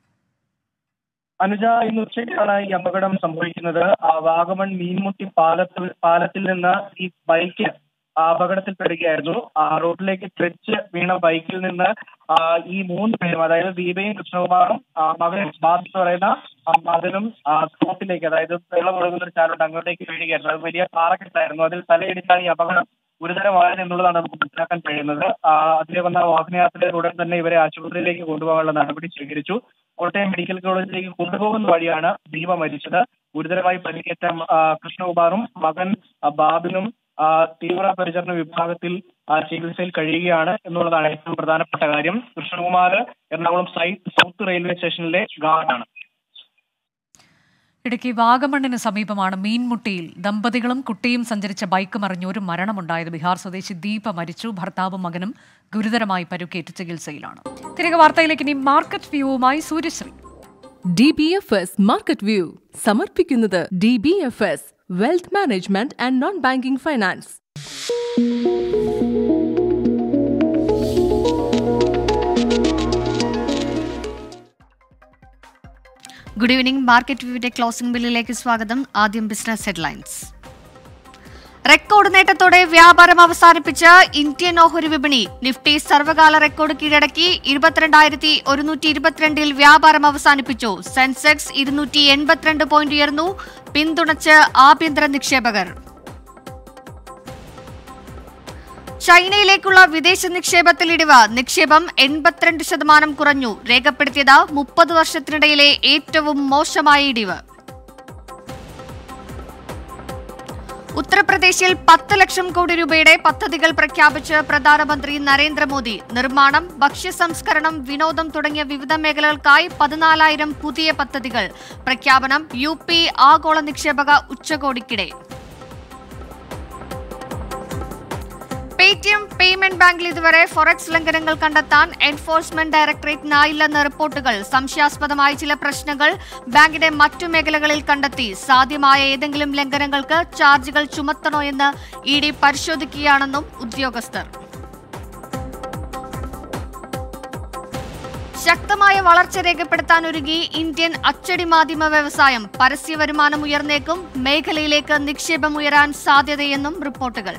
അനുജ, ഇന്ന് ഉച്ചയ്ക്കാണ് ഈ അപകടം സംഭവിക്കുന്നത്. വാഗമൺ മീൻമുട്ടി പാലത്തിൽ പാലത്തിൽ നിന്ന് ഈ ബൈക്ക് അപകടത്തിൽപ്പെടുകയായിരുന്നു. റോഡിലേക്ക് തെറിച്ച് വീണ ബൈക്കിൽ നിന്ന് ഈ മൂന്ന് പേരും, അതായത് ദീപയും കൃഷ്ണകുമാറും മകനും ബാബു എന്ന് പറയുന്ന മകനും സ്പോട്ടിലേക്ക്, അതായത് വെള്ളം ഒഴുകുന്ന ഒരു ചാലോട്ട് അങ്ങോട്ടേക്ക് വീഴുകയായിരുന്നു. അത് വലിയ പാറക്കെട്ടായിരുന്നു. അതിൽ തലയിടിച്ചാണ് ഈ അപകടം ഗുരുതരമായത് എന്നുള്ളതാണ് നമുക്ക് മനസ്സിലാക്കാൻ കഴിയുന്നത്. അതിലെ വന്ന വാഹനയാത്രയിൽ ഉടൻ തന്നെ ഇവരെ ആശുപത്രിയിലേക്ക് കൊണ്ടുപോകാനുള്ള നടപടി സ്വീകരിച്ചു. കോട്ടയം മെഡിക്കൽ കോളേജിലേക്ക് കൊണ്ടുപോകുന്ന വഴിയാണ് ദീപ മരിച്ചത്. ഗുരുതരമായി പരിക്കേറ്റ കൃഷ്ണകുമാറും മകൻ ബാബിനും തീവ്ര പരിചരണ വിഭാഗത്തിൽ ചികിത്സയിൽ കഴിയുകയാണ് എന്നുള്ളതാണ് ഏറ്റവും പ്രധാനപ്പെട്ട കാര്യം. കൃഷ്ണകുമാർ എറണാകുളം സൗത്ത് റെയിൽവേ സ്റ്റേഷനിലെ ഗാർഡാണ്. ഇടുക്കി വാഗമണ്ണിന് സമീപമാണ് മീൻമുട്ടിയിൽ ദമ്പതികളും കുട്ടിയും സഞ്ചരിച്ച ബൈക്ക് മറിഞ്ഞ് ഒരു മരണമുണ്ടായത്. ബീഹാർ സ്വദേശി ദീപ മരിച്ചു. ഭർത്താവും മകനും ഗുരുതരമായി പരുക്കേറ്റ് ചികിത്സയിലാണ്. തിരികെ വാർത്തയിലേക്ക് ഇനി മാർക്കറ്റ് വ്യൂവുമായി Suryasree. D B F S market view സമർപ്പിക്കുന്നത് D B F S wealth management and non banking finance. Good evening. Market വ്യൂവിന്റെ ക്ലോസിംഗ് ബില്ലിലേക്ക് സ്വാഗതം. ആദ്യം ബിസിനസ് ഹെഡ്ലൈൻസ്. റെക്കോർഡ് നേട്ടത്തോടെ വ്യാപാരം അവസാനിപ്പിച്ച ഇന്ത്യൻ ഓഹരി വിപണി. നിഫ്റ്റി സർവകാല റെക്കോർഡ് കീഴടക്കി. ഇരുപത്തിരണ്ടായിരത്തി ഒരുന്നൂറ്റി ഇരുപത്തിരണ്ടിൽ വ്യാപാരം അവസാനിപ്പിച്ചു. സെൻസെക്സ് ഇരുന്നൂറ്റി എൺപത്തിരണ്ട് പോയിന്റ് ഉയർന്നു. പിന്തുണച്ച് ആഭ്യന്തര നിക്ഷേപകർ. ചൈനയിലേക്കുള്ള വിദേശ നിക്ഷേപത്തിൽ ഇടിവ്. നിക്ഷേപം എൺപത്തിരണ്ട് ശതമാനം കുറഞ്ഞു. രേഖപ്പെടുത്തിയത് മുപ്പത് വർഷത്തിനിടയിലെ ഏറ്റവും മോശമായ ഇടിവ്. ഉത്തർപ്രദേശിൽ പത്ത് ലക്ഷം കോടി രൂപയുടെ പദ്ധതികൾ പ്രഖ്യാപിച്ച് പ്രധാനമന്ത്രി നരേന്ദ്രമോദി. നിർമ്മാണം, ഭക്ഷ്യ സംസ്കരണം, വിനോദം തുടങ്ങിയ വിവിധ മേഖലകൾക്കായി പതിനാലായിരം പുതിയ പദ്ധതികൾ. പ്രഖ്യാപനം യു പി ആഗോള നിക്ഷേപക ഉച്ചകോടിക്കിടെ. പേടിഎം പേയ്മെന്റ് ബാങ്കിൽ ഇതുവരെ ഫൊറക്സ് ലംഘനങ്ങൾ കണ്ടെത്താൻ എൻഫോഴ്സ്മെന്റ് ഡയറക്ടറേറ്റിനായില്ലെന്ന് റിപ്പോർട്ടുകൾ. സംശയാസ്പദമായ ചില പ്രശ്നങ്ങൾ ബാങ്കിന്റെ മറ്റു മേഖലകളിൽ കണ്ടെത്തി. സാധ്യമായ ഏതെങ്കിലും ലംഘനങ്ങൾക്ക് ചാർജുകൾ ചുമത്തണോ എന്ന് ഇ ഡി പരിശോധിക്കുകയാണെന്നും ഉദ്യോഗസ്ഥർ. ശക്തമായ വളർച്ച രേഖപ്പെടുത്താനൊരുങ്ങി ഇന്ത്യൻ അച്ചടി മാധ്യമ വ്യവസായം. പരസ്യ വരുമാനം ഉയർന്നേക്കും. മേഖലയിലേക്ക് നിക്ഷേപം ഉയരാൻ സാധ്യതയെന്നും റിപ്പോർട്ടുകൾ.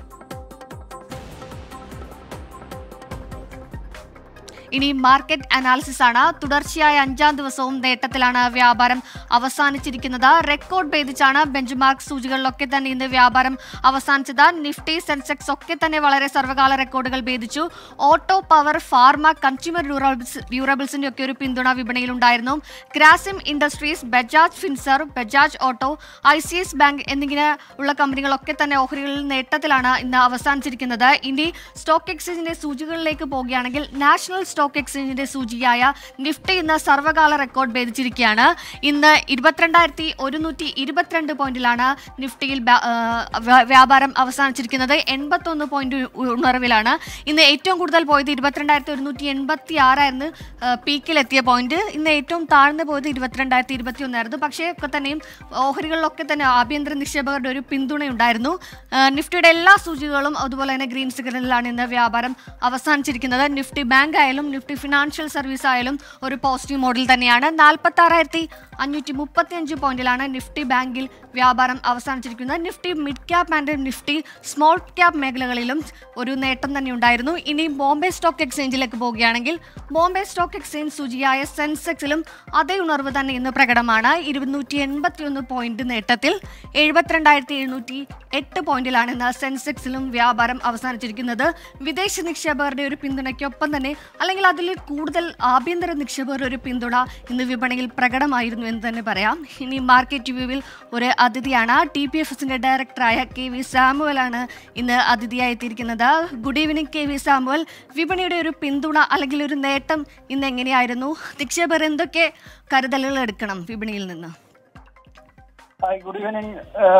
ഇനി മാർക്കറ്റ് അനാലിസിസ് ആണ്. തുടർച്ചയായ അഞ്ചാം ദിവസവും നേട്ടത്തിലാണ് വ്യാപാരം അവസാനിച്ചിരിക്കുന്നത്. റെക്കോർഡ് ഭേദിച്ചാണ് ബെഞ്ച്മാർക്ക് സൂചികളിലൊക്കെ തന്നെ ഇന്ന് വ്യാപാരം അവസാനിച്ചത്. നിഫ്റ്റി, സെൻസെക്സ് ഒക്കെ തന്നെ വളരെ സർവകാല റെക്കോർഡുകൾ ഭേദിച്ചു. Auto, power, pharma, consumer durables ഡ്യൂറബിൾസിന്റെ ഒക്കെ ഒരു പിന്തുണ വിപണിയിലുണ്ടായിരുന്നു. Grasim Industries, Bajaj Finserv, Bajaj Auto, I C S bank എന്നിങ്ങനെ ഉള്ള കമ്പനികളൊക്കെ തന്നെ ഓഹരികളിൽ നേട്ടത്തിലാണ് ഇന്ന് അവസാനിച്ചിരിക്കുന്നത്. ഇനി സ്റ്റോക്ക് എക്സ്ചേഞ്ചിന്റെ സൂചികളിലേക്ക് പോവുകയാണെങ്കിൽ നാഷണൽ സ്റ്റോക്ക് എക്സ്ചേഞ്ചിന്റെ സൂചിയായ നിഫ്റ്റി ഇന്ന് സർവകാല റെക്കോർഡ് ഭേദിച്ചിരിക്കുകയാണ്. ഇന്ന് ഇരുപത്തിരണ്ടായിരത്തി ഒരുന്നൂറ്റി ഇരുപത്തിരണ്ട് പോയിന്റിലാണ് നിഫ്റ്റിയിൽ വ്യാപാരം അവസാനിച്ചിരിക്കുന്നത്. എൺപത്തൊന്ന് പോയിന്റ് ഉണർവിലാണ്. ഇന്ന് ഏറ്റവും കൂടുതൽ പോയത് ഇരുപത്തിരണ്ടായിരത്തി ഒരുന്നൂറ്റി എൺപത്തി ആറായിരുന്നു പീക്കിലെത്തിയ പോയിന്റ്. ഇന്ന് ഏറ്റവും താഴ്ന്നു പോയത് ഇരുപത്തിരണ്ടായിരത്തി ഇരുപത്തി ഒന്നായിരുന്നു. പക്ഷേ ഒക്കെ തന്നെയും ഓഹരികളിലൊക്കെ തന്നെ ആഭ്യന്തര നിക്ഷേപകരുടെ ഒരു പിന്തുണയുണ്ടായിരുന്നു. നിഫ്റ്റിയുടെ എല്ലാ സൂചികകളും അതുപോലെ തന്നെ ഗ്രീൻ സിഗ്നലിലാണ് ഇന്ന് വ്യാപാരം അവസാനിച്ചിരിക്കുന്നത്. നിഫ്റ്റി ബാങ്ക് ആയാലും നിഫ്റ്റി ഫിനാൻഷ്യൽ സർവീസ് ആയാലും ഒരു പോസിറ്റീവ് മോഡിൽ തന്നെയാണ്. നാൽപ്പത്തി ആറായിരത്തി അഞ്ഞൂറ്റി മുപ്പത്തി അഞ്ച് പോയിന്റിലാണ് നിഫ്റ്റി ബാങ്കിൽ വ്യാപാരം അവസാനിച്ചിരിക്കുന്നത്. Nifty mid cap and Nifty small cap മേഖലകളിലും ഒരു നേട്ടം തന്നെ ഉണ്ടായിരുന്നു. ഇനി ബോംബെ സ്റ്റോക്ക് എക്സ്ചേഞ്ചിലേക്ക് പോവുകയാണെങ്കിൽ ബോംബെ സ്റ്റോക്ക് എക്സ്ചേഞ്ച് സൂചിയായ സെൻസെക്സിലും അതേ ഉണർവ് തന്നെ ഇന്ന് പ്രകടമാണ്. ഇരുന്നൂറ്റി എൺപത്തി ഒന്ന് പോയിന്റ് നേട്ടത്തിൽ എഴുപത്തിരണ്ടായിരത്തി എഴുന്നൂറ്റി എട്ട് പോയിന്റിലാണ് ഇന്ന് സെൻസെക്സിലും വ്യാപാരം അവസാനിച്ചിരിക്കുന്നത്. വിദേശ നിക്ഷേപകരുടെ ഒരു പിന്തുണയ്ക്കൊപ്പം തന്നെ അല്ലെങ്കിൽ അതിൽ കൂടുതൽ ആഭ്യന്തര നിക്ഷേപകരുടെ ഒരു പിന്തുണ ഇന്ന് വിപണിയിൽ പ്രകടമായിരുന്നു എന്ന് തന്നെ പറയാം. ഇനി മാർക്കറ്റ് വ്യൂവിൽ ഒരു അതിഥിയാണ്. ടി പി എഫ് എസിന്റെ ഡയറക്ടറായ കെ വി സാമുവലാണ് ഇന്ന് അതിഥിയായി എത്തിയിരിക്കുന്നത്. Good evening K V Samuel. വിപണിയുടെ ഒരു പിന്തുണ അല്ലെങ്കിൽ ഒരു നേട്ടം ഇന്ന് എങ്ങനെയായിരുന്നു? നിക്ഷേപകർ എന്തൊക്കെ കരുതലുകൾ എടുക്കണം വിപണിയിൽ നിന്ന്? Hi, good evening.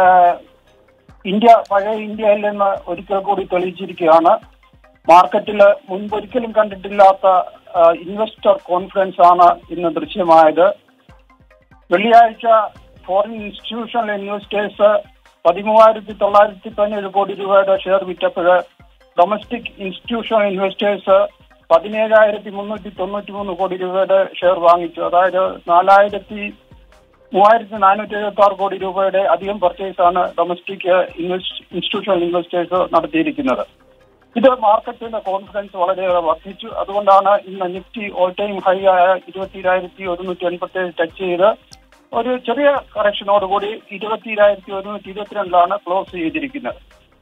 ഇന്ത്യ പഴയ ഇന്ത്യയിൽ നിന്ന് ഒരിക്കൽ കൂടി തെളിയിച്ചിരിക്കുകയാണ്. മാർക്കറ്റിൽ മുൻപൊരിക്കലും കണ്ടിട്ടില്ലാത്ത ഇൻവെസ്റ്റർ കോൺഫിഡൻസ് ആണ് ഇന്ന് ദൃശ്യമായത്. വെള്ളിയാഴ്ച ഫോറിൻ ഇൻസ്റ്റിറ്റ്യൂഷണൽ ഇൻവെസ്റ്റേഴ്സ് പതിമൂവായിരത്തി തൊള്ളായിരത്തി പതിനേഴ് കോടി രൂപയുടെ ഷെയർ വിറ്റപ്പോൾ ഡൊമസ്റ്റിക് ഇൻസ്റ്റിറ്റ്യൂഷണൽ ഇൻവെസ്റ്റേഴ്സ് പതിനേഴായിരത്തി മുന്നൂറ്റി തൊണ്ണൂറ്റി മൂന്ന് കോടി രൂപയുടെ ഷെയർ വാങ്ങിച്ചു. അതായത് നാലായിരത്തി മൂവായിരത്തി നാനൂറ്റി എഴുപത്തി ആറ് കോടി രൂപയുടെ അധികം പർച്ചേസാണ് ഡൊമസ്റ്റിക് ഇൻസ്റ്റിറ്റ്യൂഷണൽ ഇൻവെസ്റ്റേഴ്സ് നടത്തിയിരിക്കുന്നത്. ഇത് മാർക്കറ്റിന്റെ കോൺഫിഡൻസ് വളരെയേറെ വർദ്ധിച്ചു. അതുകൊണ്ടാണ് ഇന്ന് നിഫ്റ്റി ഓൾ ടൈം ഹൈ ആയ ഇരുപത്തിരായിരത്തി ഒരുന്നൂറ്റി എൺപത്തി ഏഴ് ടച്ച് ചെയ്ത് ഒരു ചെറിയ കറക്ഷനോടുകൂടി ഇരുപത്തിരായിരത്തി ഒരുന്നൂറ്റി ഇരുപത്തിരണ്ടിലാണ് ക്ലോസ് ചെയ്തിരിക്കുന്നത്.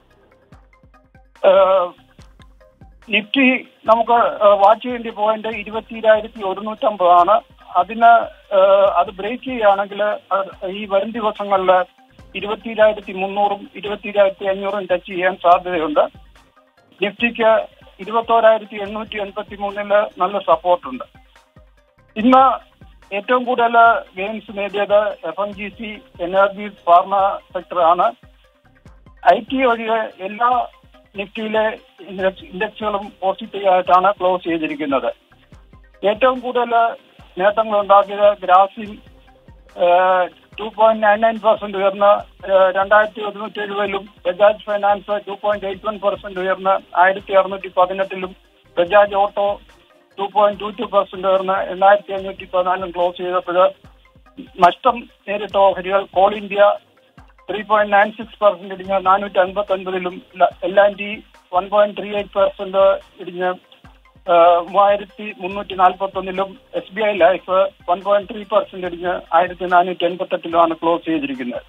നിഫ്റ്റി നമുക്ക് വാച്ച് ചെയ്യേണ്ട പോയിന്റ് ഇരുപത്തിരായിരത്തി ഒരുന്നൂറ്റമ്പതാണ്. അതിന് അത് ബ്രേക്ക് ചെയ്യുകയാണെങ്കിൽ ഈ വരും ദിവസങ്ങളിൽ ഇരുപത്തിരായിരത്തി മുന്നൂറും ഇരുപത്തിരായിരത്തി അഞ്ഞൂറും ടച്ച് ചെയ്യാൻ സാധ്യതയുണ്ട്. നിഫ്റ്റിക്ക് ഇരുപത്തോരായിരത്തി എണ്ണൂറ്റി എൺപത്തി മൂന്നില് നല്ല സപ്പോർട്ടുണ്ട്. ഇന്ന് ഏറ്റവും കൂടുതൽ ഗെയിൻസ് നേടിയത് F M C G, energy, pharma സെക്ടറാണ്. ഐ ടി ഒഴികെ എല്ലാ നിഫ്റ്റിയിലെ ഇൻഡെക്സുകളും പോസിറ്റീവ് ആയിട്ടാണ് ക്ലോസ് ചെയ്തിരിക്കുന്നത്. ഏറ്റവും കൂടുതൽ നേട്ടങ്ങൾ ഉണ്ടാക്കിയത് Grasim two point nine nine percent ഉയർന്ന് രണ്ടായിരത്തി ഒരുന്നൂറ്റി എഴുപതിലും Bajaj Finance two point eight one percent ഉയർന്ന് ആയിരത്തി അറുന്നൂറ്റി പതിനെട്ടിലും Bajaj Auto two point two two percent ഉയർന്ന് എണ്ണായിരത്തി അഞ്ഞൂറ്റി പതിനാലിലും ക്ലോസ് ചെയ്തപ്പോൾ നഷ്ടം നേരിട്ട ഓഹരികൾ Coal India three point nine six percent ഇടിഞ്ഞ് നാനൂറ്റി അൻപത്തി ഒൻപതിലും L and T one point three eight percent ഇടിഞ്ഞ് മൂവായിരത്തി മുന്നൂറ്റി നാൽപ്പത്തി ഒന്നിലും S B I Life one point three percent ഇടിഞ്ഞ് ആയിരത്തി നാനൂറ്റി എൺപത്തി എട്ടിലുമാണ് ക്ലോസ് ചെയ്തിരിക്കുന്നത്.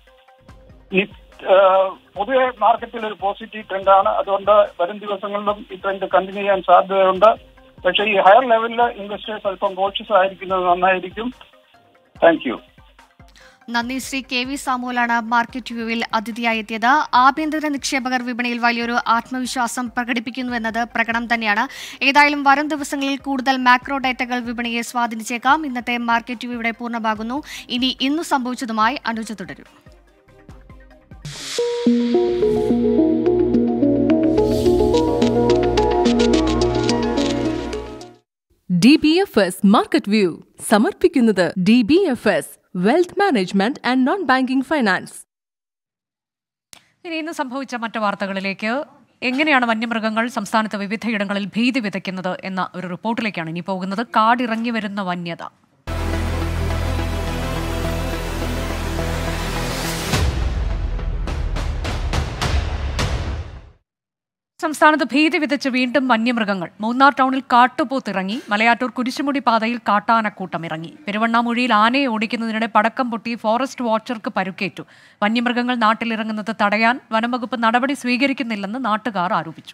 പൊതുവെ മാർക്കറ്റിൽ ഒരു പോസിറ്റീവ് ട്രെൻഡാണ്. അതുകൊണ്ട് വരും ദിവസങ്ങളിലും ഈ ട്രെൻഡ് കണ്ടിന്യൂ ചെയ്യാൻ സാധ്യതയുണ്ട്. പക്ഷേ ഈ ഹയർ ലെവലിൽ ഇൻവെസ്റ്റേഴ്സ് അല്പം കോഷ്യസ് ആയിരിക്കുന്നത് നന്നായിരിക്കും. Thank you. നന്ദി. ശ്രീ കെ വി സാമുവലാണ് മാർക്കറ്റ് വ്യൂവിൽ അതിഥിയായി എത്തിയത്. ആഭ്യന്തര നിക്ഷേപകർ വിപണിയിൽ വലിയൊരു ആത്മവിശ്വാസം പ്രകടിപ്പിക്കുന്നുവെന്നത് പ്രകടനം തന്നെയാണ്. ഏതായാലും വരും ദിവസങ്ങളിൽ കൂടുതൽ മാക്രോ ഡേറ്റകൾ വിപണിയെ സ്വാധീനിച്ചേക്കാം. ഇന്നത്തെ മാർക്കറ്റ് വ്യൂ ഇവിടെ പൂർണ്ണമാകുന്നു. ഇനി ഇന്നു സംഭവിച്ചതുമായി അനുജ തുടരും. D B F S market view സമർപ്പിക്കുന്നത് D B F S wealth management and non banking finance. ഇനി ഇന്ന് സംഭവിച്ച മറ്റു വാർത്തകളിലേക്ക്. എങ്ങനെയാണ് വന്യമൃഗങ്ങൾ സംസ്ഥാനത്ത് വിവിധയിടങ്ങളിൽ ഭീതി വിതയ്ക്കുന്നത് എന്ന ഒരു റിപ്പോർട്ടിലേക്കാണ് ഇനി പോകുന്നത്. കാടിറങ്ങി വരുന്ന വന്യത. സംസ്ഥാനത്ത് ഭീതി വിതച്ച് വീണ്ടും വന്യമൃഗങ്ങൾ. മൂന്നാർ ടൗണിൽ കാട്ടുപോത്തിറങ്ങി. മലയാറ്റൂർ കുരിശുമുടി പാതയിൽ കാട്ടാനക്കൂട്ടം ഇറങ്ങി. പെരുവണ്ണാമൂഴിയിൽ ആനയെ ഓടിക്കുന്നതിനിടെ പടക്കം പൊട്ടി ഫോറസ്റ്റ് വാച്ചർക്ക് പരുക്കേറ്റു. വന്യമൃഗങ്ങൾ നാട്ടിലിറങ്ങുന്നത് തടയാൻ വനംവകുപ്പ് നടപടി സ്വീകരിക്കുന്നില്ലെന്ന് നാട്ടുകാർ ആരോപിച്ചു.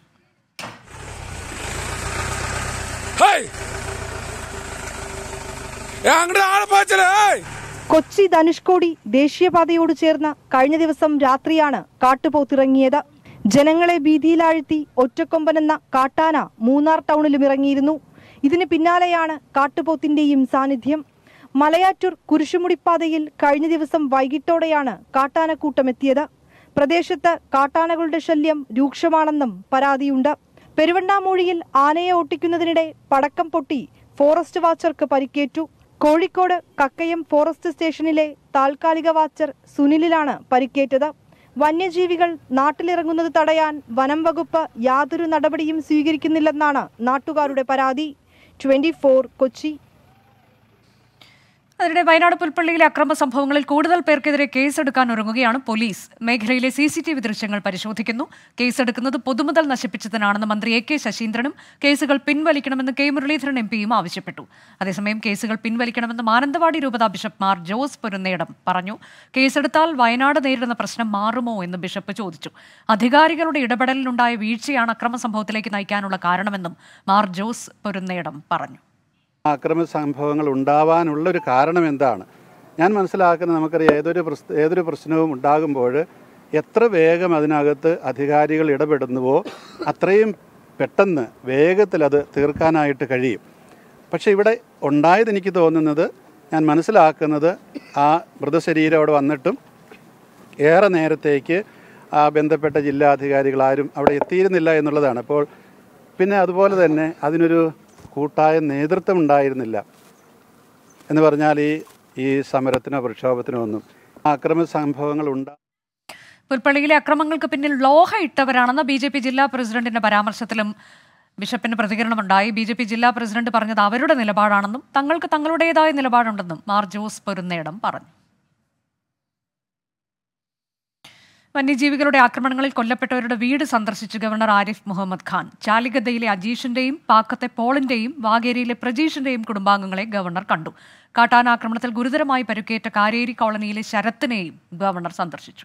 കൊച്ചി ധനുഷ്കോടി ദേശീയപാതയോട് ചേർന്ന് കഴിഞ്ഞ ദിവസം രാത്രിയാണ് കാട്ടുപോത്തിറങ്ങിയത്. ജനങ്ങളെ ഭീതിയിലാഴ്ത്തി ഒറ്റക്കൊമ്പനെന്ന കാട്ടാന മൂന്നാർ ടൗണിലും ഇറങ്ങിയിരുന്നു. ഇതിന് പിന്നാലെയാണ് കാട്ടുപോത്തിന്റെയും സാന്നിധ്യം. മലയാറ്റൂർ കുരിശുമുടിപ്പാതയിൽ കഴിഞ്ഞ ദിവസം വൈകിട്ടോടെയാണ് കാട്ടാനക്കൂട്ടം എത്തിയത്. പ്രദേശത്ത് കാട്ടാനകളുടെ ശല്യം രൂക്ഷമാണെന്നും പരാതിയുണ്ട്. പെരുവണ്ണാമൂഴിയിൽ ആനയെ ഓട്ടിക്കുന്നതിനിടെ പടക്കം പൊട്ടി ഫോറസ്റ്റ് വാച്ചർക്ക് പരിക്കേറ്റു. കോഴിക്കോട് കക്കയം ഫോറസ്റ്റ് സ്റ്റേഷനിലെ താൽക്കാലിക വാച്ചർ സുനിലിലാണ് പരിക്കേറ്റത്. വന്യജീവികൾ നാട്ടിലിറങ്ങുന്നത് തടയാൻ വനം വകുപ്പ് യാതൊരു നടപടിയും സ്വീകരിക്കുന്നില്ലെന്നാണ് നാട്ടുകാരുടെ പരാതി. Twenty four Kochi. അതിനിടെ വയനാട് പുൽപ്പള്ളിയിലെ അക്രമ സംഭവങ്ങളിൽ കൂടുതൽ പേർക്കെതിരെ കേസെടുക്കാൻ ഒരുങ്ങുകയാണ് പോലീസ്. മേഖലയിലെ സി സി ടി വി ദൃശ്യങ്ങൾ പരിശോധിക്കുന്നു. കേസെടുക്കുന്നത് പൊതുമുതൽ നശിപ്പിച്ചതിനാണെന്ന് മന്ത്രി എ കെ ശശീന്ദ്രനും കേസുകൾ പിൻവലിക്കണമെന്ന് കെ മുരളീധരൻ എം പിയും ആവശ്യപ്പെട്ടു. അതേസമയം കേസുകൾ പിൻവലിക്കണമെന്ന് മാനന്തവാടി രൂപതാ ബിഷപ്പ് മാർ ജോസ് പൊരുന്നേടം പറഞ്ഞു. കേസെടുത്താൽ വയനാട് നേരിടുന്ന പ്രശ്നം മാറുമോ എന്ന് ബിഷപ്പ് ചോദിച്ചു. അധികാരികളുടെ ഇടപെടലിലുണ്ടായ വീഴ്ചയാണ് അക്രമ സംഭവത്തിലേക്ക് നയിക്കാനുള്ള കാരണമെന്നും മാർ ജോസ് പൊരുന്നേടം പറഞ്ഞു. അക്രമ സംഭവങ്ങൾ ഉണ്ടാവാനുള്ളൊരു കാരണം എന്താണ്? ഞാൻ മനസ്സിലാക്കുന്നത്, നമുക്കറിയാം, ഏതൊരു ഏതൊരു പ്രശ്നവും ഉണ്ടാകുമ്പോൾ എത്ര വേഗം അതിനകത്ത് അധികാരികൾ ഇടപെടുന്നുവോ അത്രയും പെട്ടെന്ന് വേഗത്തിൽ അത് തീർക്കാനായിട്ട് കഴിയും. പക്ഷേ ഇവിടെ ഉണ്ടായത് എനിക്ക് തോന്നുന്നത്, ഞാൻ മനസ്സിലാക്കുന്നത്, ആ മൃതശരീരം അവിടെ വന്നിട്ടും ഏറെ നേരത്തേക്ക് ആ ബന്ധപ്പെട്ട ജില്ലാധികാരികളാരും അവിടെ എത്തിയിരുന്നില്ല എന്നുള്ളതാണ്. അപ്പോൾ പിന്നെ അതുപോലെ തന്നെ അതിനൊരു കൂട്ടായ നേതൃത്വം ഉണ്ടായിരുന്നില്ല എന്ന് പറഞ്ഞാൽ ഈ ഈ സമരത്തിനോ പ്രക്ഷോഭത്തിനോ ഒന്നും അക്രമ സംഭവങ്ങൾ ഉണ്ടാ പുൽപ്പള്ളിയിലെ അക്രമങ്ങൾക്ക് പിന്നിൽ ലോഹ ഇട്ടവരാണെന്ന ബി ജെ പി ജില്ലാ പ്രസിഡന്റിന്റെ പരാമർശത്തിലും ബിഷപ്പിന് പ്രതികരണമുണ്ടായി. ബി ജെ പി ജില്ലാ പ്രസിഡന്റ് പറഞ്ഞത് അവരുടെ നിലപാടാണെന്നും തങ്ങൾക്ക് തങ്ങളുടേതായ നിലപാടുണ്ടെന്നും മാർ ജോസ് പൊരുന്നേടം പറഞ്ഞു. വന്യജീവികളുടെ ആക്രമണങ്ങളിൽ കൊല്ലപ്പെട്ടവരുടെ വീട് സന്ദർശിച്ച് ഗവർണർ ആരിഫ് മുഹമ്മദ് ഖാൻ. ചാലിഗദ്ദയിലെ അജീഷിന്റെയും പാക്കത്തെ പോളിന്റെയും വാഗേരിയിലെ പ്രജീഷിന്റെയും കുടുംബാംഗങ്ങളെ ഗവർണർ കണ്ടു. കാട്ടാനാക്രമണത്തിൽ ഗുരുതരമായി പരുക്കേറ്റ കാരേരി കോളനിയിലെ ശരത്തിനെയും ഗവർണർ സന്ദർശിച്ചു.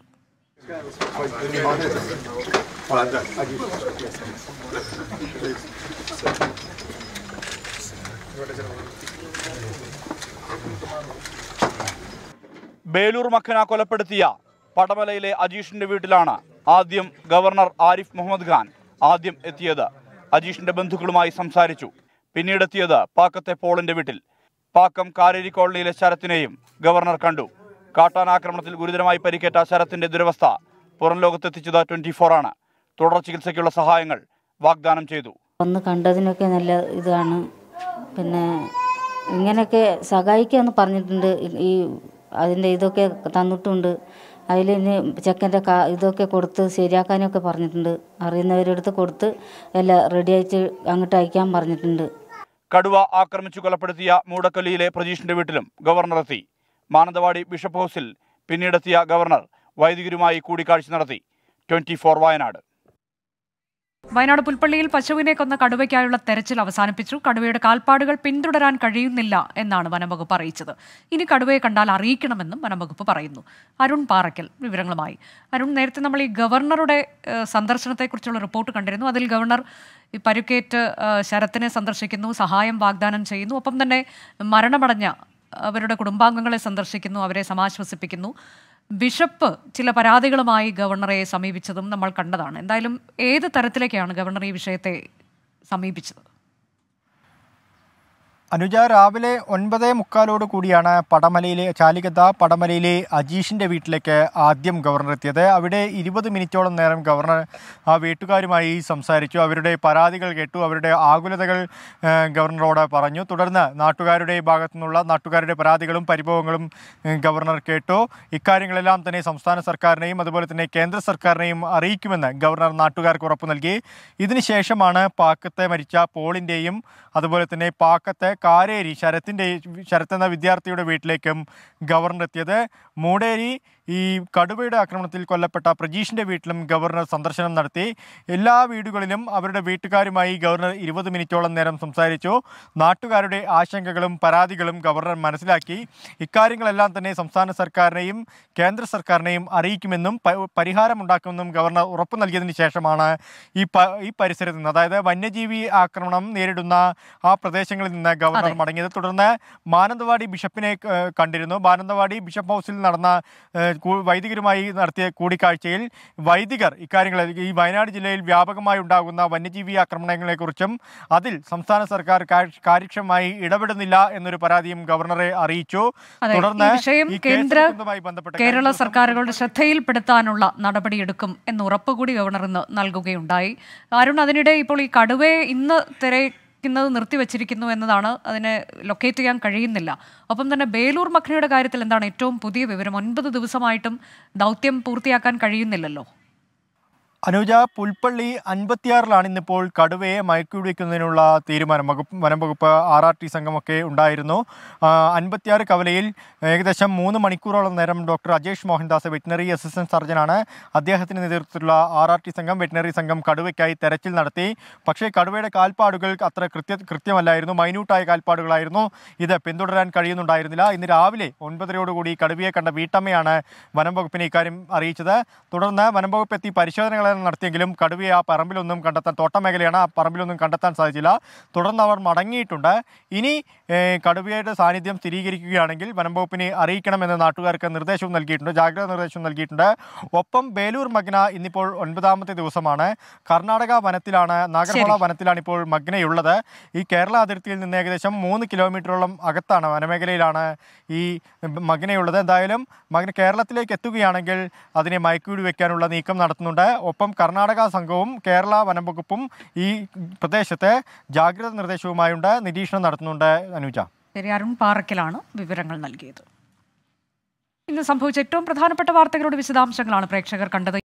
ബേലൂർ മഖന കൊലപ്പെടുത്തിയ പടമലയിലെ അജീഷിന്റെ വീട്ടിലാണ് ആദ്യം ഗവർണർ ആരിഫ് മുഹമ്മദ് ഖാൻ ആദ്യം എത്തിയത്. അജീഷിന്റെ ബന്ധുക്കളുമായി സംസാരിച്ചു. പിന്നീടെത്തിയത് പാക്കത്തെ പോളിന്റെ വീട്ടിൽ. പാക്കം കാരേരി കോളനിയിലെ ശരത്തിനെയും ഗവർണർ കണ്ടു. കാട്ടാനാക്രമണത്തിൽ ഗുരുതരമായി പരിക്കേറ്റ ശരത്തിന്റെ ദുരവസ്ഥ പുറം ലോകത്തെത്തിച്ചത് ട്വന്റി ഫോർ ആണ്. തുടർ ചികിത്സയ്ക്കുള്ള സഹായങ്ങൾ വാഗ്ദാനം ചെയ്തു. ഒന്ന് കണ്ടതിനൊക്കെ നല്ല ഇതാണ്. പിന്നെ ഇങ്ങനെയൊക്കെ സഹായിക്കാന്ന് പറഞ്ഞിട്ടുണ്ട്. ഈ അതിൻ്റെ ഇതൊക്കെ തന്നിട്ടുണ്ട്. അതിൽ ഇനി ചെക്കൻ്റെ കാ ഇതൊക്കെ കൊടുത്ത് ശരിയാക്കാനൊക്കെ പറഞ്ഞിട്ടുണ്ട്. അറിയുന്നവരെടുത്ത് കൊടുത്ത് എല്ലാം റെഡി ആയിട്ട് അങ്ങോട്ട് അയക്കാൻ പറഞ്ഞിട്ടുണ്ട്. കടുവ ആക്രമിച്ചു കൊലപ്പെടുത്തിയ മൂടക്കല്ലിയിലെ പ്രജീഷിന്റെ വീട്ടിലും ഗവർണർ എത്തി. മാനന്തവാടി ബിഷപ്പ് ഹൗസിൽ പിന്നീടെത്തിയ ഗവർണർ വൈദികരുമായി കൂടിക്കാഴ്ച നടത്തി. Twenty four Wayanad. വയനാട് പുൽപ്പള്ളിയിൽ പശുവിനെ കൊന്ന കടുവയ്ക്കായുള്ള തെരച്ചിൽ അവസാനിപ്പിച്ചു. കടുവയുടെ കാൽപ്പാടുകൾ പിന്തുടരാൻ കഴിയുന്നില്ല എന്നാണ് വനംവകുപ്പ് അറിയിച്ചത്. ഇനി കടുവയെ കണ്ടാൽ അറിയിക്കണമെന്നും വനംവകുപ്പ് പറയുന്നു. അരുൺ പാറയ്ക്കൽ വിവരങ്ങളുമായി. അരുൺ, നേരത്തെ നമ്മൾ ഈ ഗവർണറുടെ സന്ദർശനത്തെക്കുറിച്ചുള്ള റിപ്പോർട്ട് കണ്ടിരുന്നു. അതിൽ ഗവർണർ ഈ പരുക്കേറ്റ് ശരത്തിനെ സന്ദർശിക്കുന്നു, സഹായം വാഗ്ദാനം ചെയ്യുന്നു, ഒപ്പം തന്നെ മരണമടഞ്ഞ അവരുടെ കുടുംബാംഗങ്ങളെ സന്ദർശിക്കുന്നു, അവരെ സമാശ്വസിപ്പിക്കുന്നു. ബിഷപ്പ് ചില പരാതികളുമായി ഗവർണറെ സമീപിച്ചതും നമ്മൾ കണ്ടതാണ്. എന്തായാലും ഏത് തരത്തിലേക്കാണ് ഗവർണർ ഈ വിഷയത്തെ സമീപിച്ചത്? അനുജ, രാവിലെ ഒൻപതേ മുക്കാലോട് കൂടിയാണ് പടമലയിലെ ചാലികത്ത പടമലയിലെ അജീഷിൻ്റെ വീട്ടിലേക്ക് ആദ്യം ഗവർണർ എത്തിയത്. അവിടെ ഇരുപത് മിനിറ്റോളം നേരം ഗവർണർ ആ വീട്ടുകാരുമായി സംസാരിച്ചു. അവരുടെ പരാതികൾ കേട്ടു, അവരുടെ ആകുലതകൾ ഗവർണറോട് പറഞ്ഞു. തുടർന്ന് നാട്ടുകാരുടെ ഭാഗത്തു നിന്നുള്ള നാട്ടുകാരുടെ പരാതികളും പരിഭവങ്ങളും ഗവർണർ കേട്ടു. ഇക്കാര്യങ്ങളെല്ലാം തന്നെ സംസ്ഥാന സർക്കാരിനെയും അതുപോലെ തന്നെ കേന്ദ്ര സർക്കാരിനെയും അറിയിക്കുമെന്ന് ഗവർണർ നാട്ടുകാർക്ക് ഉറപ്പു നൽകി. ഇതിനുശേഷമാണ് പാക്കത്തെ മരിച്ച പോളിൻ്റെയും അതുപോലെ തന്നെ പാക്കത്തെ കാരേരി ശരത്തിൻ്റെ ശരത്ത് എന്ന വിദ്യാർത്ഥിയുടെ വീട്ടിലേക്കും ഗവർണർ എത്തിയത്. മൂടേരി ഈ കടുവയുടെ ആക്രമണത്തിൽ കൊല്ലപ്പെട്ട പ്രജീഷിൻ്റെ വീട്ടിലും ഗവർണർ സന്ദർശനം നടത്തി. എല്ലാ വീടുകളിലും അവരുടെ വീട്ടുകാരുമായി ഗവർണർ ഇരുപത് മിനിറ്റോളം നേരം സംസാരിച്ചു. നാട്ടുകാരുടെ ആശങ്കകളും പരാതികളും ഗവർണർ മനസ്സിലാക്കി. ഇക്കാര്യങ്ങളെല്ലാം തന്നെ സംസ്ഥാന സർക്കാരിനെയും കേന്ദ്ര സർക്കാരിനെയും അറിയിക്കുമെന്നും പരിഹാരമുണ്ടാക്കുമെന്നും ഗവർണർ ഉറപ്പു നൽകിയതിന് ശേഷമാണ് ഈ ഈ പരിസരത്ത് നിന്ന്, അതായത് വന്യജീവി ആക്രമണം നേരിടുന്ന ആ പ്രദേശങ്ങളിൽ നിന്ന് ഗവർണർ മടങ്ങിയത്. തുടർന്ന് മാനന്തവാടി ബിഷപ്പിനെ കണ്ടിരുന്നു. മാനന്തവാടി ബിഷപ്പ് ഹൗസിൽ നടന്ന വൈദികരുമായി നടത്തിയ കൂടിക്കാഴ്ചയിൽ വൈദികർ ഇക്കാര്യങ്ങൾ ഈ വയനാട് ജില്ലയിൽ വ്യാപകമായി ഉണ്ടാകുന്ന വന്യജീവി ആക്രമണങ്ങളെക്കുറിച്ചും അതിൽ സംസ്ഥാന സർക്കാർ കാര്യക്ഷമമായി ഇടപെടുന്നില്ല എന്നൊരു പരാതിയും ഗവർണറെ അറിയിച്ചു. തുടർന്ന് കേന്ദ്ര കേരള സർക്കാരുകളുടെ ശ്രദ്ധയിൽപ്പെടുത്താനുള്ള നടപടിയെടുക്കും എന്ന് ഉറപ്പുകൂടി ഗവർണർ ഇന്ന് നൽകുകയുണ്ടായി. അരുൺ, അതിനിടെ ഇപ്പോൾ ഈ കടുവയെ ഇന്ന് തിര ത് നിർത്തിവച്ചിരിക്കുന്നു എന്നതാണ്, അതിനെ ലൊക്കേറ്റ് ചെയ്യാൻ കഴിയുന്നില്ല. ഒപ്പം തന്നെ ബേലൂർ മഖ്നയുടെ കാര്യത്തിൽ എന്താണ് ഏറ്റവും പുതിയ വിവരം? ഒൻപത് ദിവസമായിട്ടും ദൗത്യം പൂർത്തിയാക്കാൻ കഴിയുന്നില്ലല്ലോ. അനുജ, പുൽപ്പള്ളി അൻപത്തിയാറിലാണ് ഇന്നിപ്പോൾ കടുവയെ മയക്കുവെക്കുന്നതിനുള്ള തീരുമാനം. വകുപ്പ് വനം വകുപ്പ് ആർ ആർ ടി സംഘമൊക്കെ ഉണ്ടായിരുന്നു. അൻപത്തിയാറ് കവലയിൽ ഏകദേശം മൂന്ന് മണിക്കൂറോളം നേരം doctor Ajesh Mohandas veterinary assistant സർജനാണ്, അദ്ദേഹത്തിന് നേതൃത്വത്തിലുള്ള ആർ ആർ ടി സംഘം വെറ്റിനറി സംഘം കടുവയ്ക്കായി തെരച്ചിൽ നടത്തി. പക്ഷേ കടുവയുടെ കാൽപ്പാടുകൾ അത്ര കൃത്യ കൃത്യമല്ലായിരുന്നു മൈന്യൂട്ടായ കാൽപ്പാടുകളായിരുന്നു. ഇത് പിന്തുടരാൻ കഴിയുന്നുണ്ടായിരുന്നില്ല. ഇന്ന് രാവിലെ ഒൻപതരയോടുകൂടി കടുവയെ കണ്ട വീട്ടമ്മയാണ് വനം വകുപ്പിനെ ഇക്കാര്യം അറിയിച്ചത്. തുടർന്ന് വനം വകുപ്പ് എത്തി പരിശോധനകൾ നടത്തിയെങ്കിലും കടുവയെ ആ പറമ്പിലൊന്നും കണ്ടെത്താൻ, തോട്ടമേഖലയാണ്, ആ പറമ്പിലൊന്നും കണ്ടെത്താൻ സാധിച്ചില്ല. തുടർന്ന് അവർ മടങ്ങിയിട്ടുണ്ട്. ഇനി കടുവയുടെ സാന്നിധ്യം സ്ഥിരീകരിക്കുകയാണെങ്കിൽ വനം വകുപ്പിനെ അറിയിക്കണമെന്ന് നാട്ടുകാർക്ക് നിർദ്ദേശവും നൽകിയിട്ടുണ്ട്, ജാഗ്രതാ നിർദ്ദേശവും നൽകിയിട്ടുണ്ട്. ഒപ്പം ബേലൂർ മഗ്ന ഇന്നിപ്പോൾ ഒൻപതാമത്തെ ദിവസമാണ്. കർണാടക വനത്തിലാണ്, നാഗർഹോള വനത്തിലാണ് ഇപ്പോൾ മഗ്നയുള്ളത്. ഈ കേരള അതിർത്തിയിൽ നിന്ന് ഏകദേശം മൂന്ന് കിലോമീറ്ററോളം അകത്താണ്, വനമേഖലയിലാണ് ഈ മഗ്നയുള്ളത്. എന്തായാലും മഗ്ന കേരളത്തിലേക്ക് എത്തുകയാണെങ്കിൽ അതിനെ മയക്കുവെടി വയ്ക്കാനുള്ള നീക്കം നടത്തുന്നുണ്ട്. ഒപ്പം കർണാടക സംഘവും കേരള വനം വകുപ്പും ഈ പ്രദേശത്തെ ജാഗ്രതാ നിർദ്ദേശവുമായുണ്ട്, നിരീക്ഷണം നടത്തുന്നുണ്ട്. അനുജ, ശരി. അരുൺ പാറയ്ക്കലാണ് വിവരങ്ങൾ നൽകിയത്. ഇന്ന് സംഭവിച്ച ഏറ്റവും പ്രധാനപ്പെട്ട വാർത്തകളുടെ വിശദാംശങ്ങളാണ് പ്രേക്ഷകർ കണ്ടത്.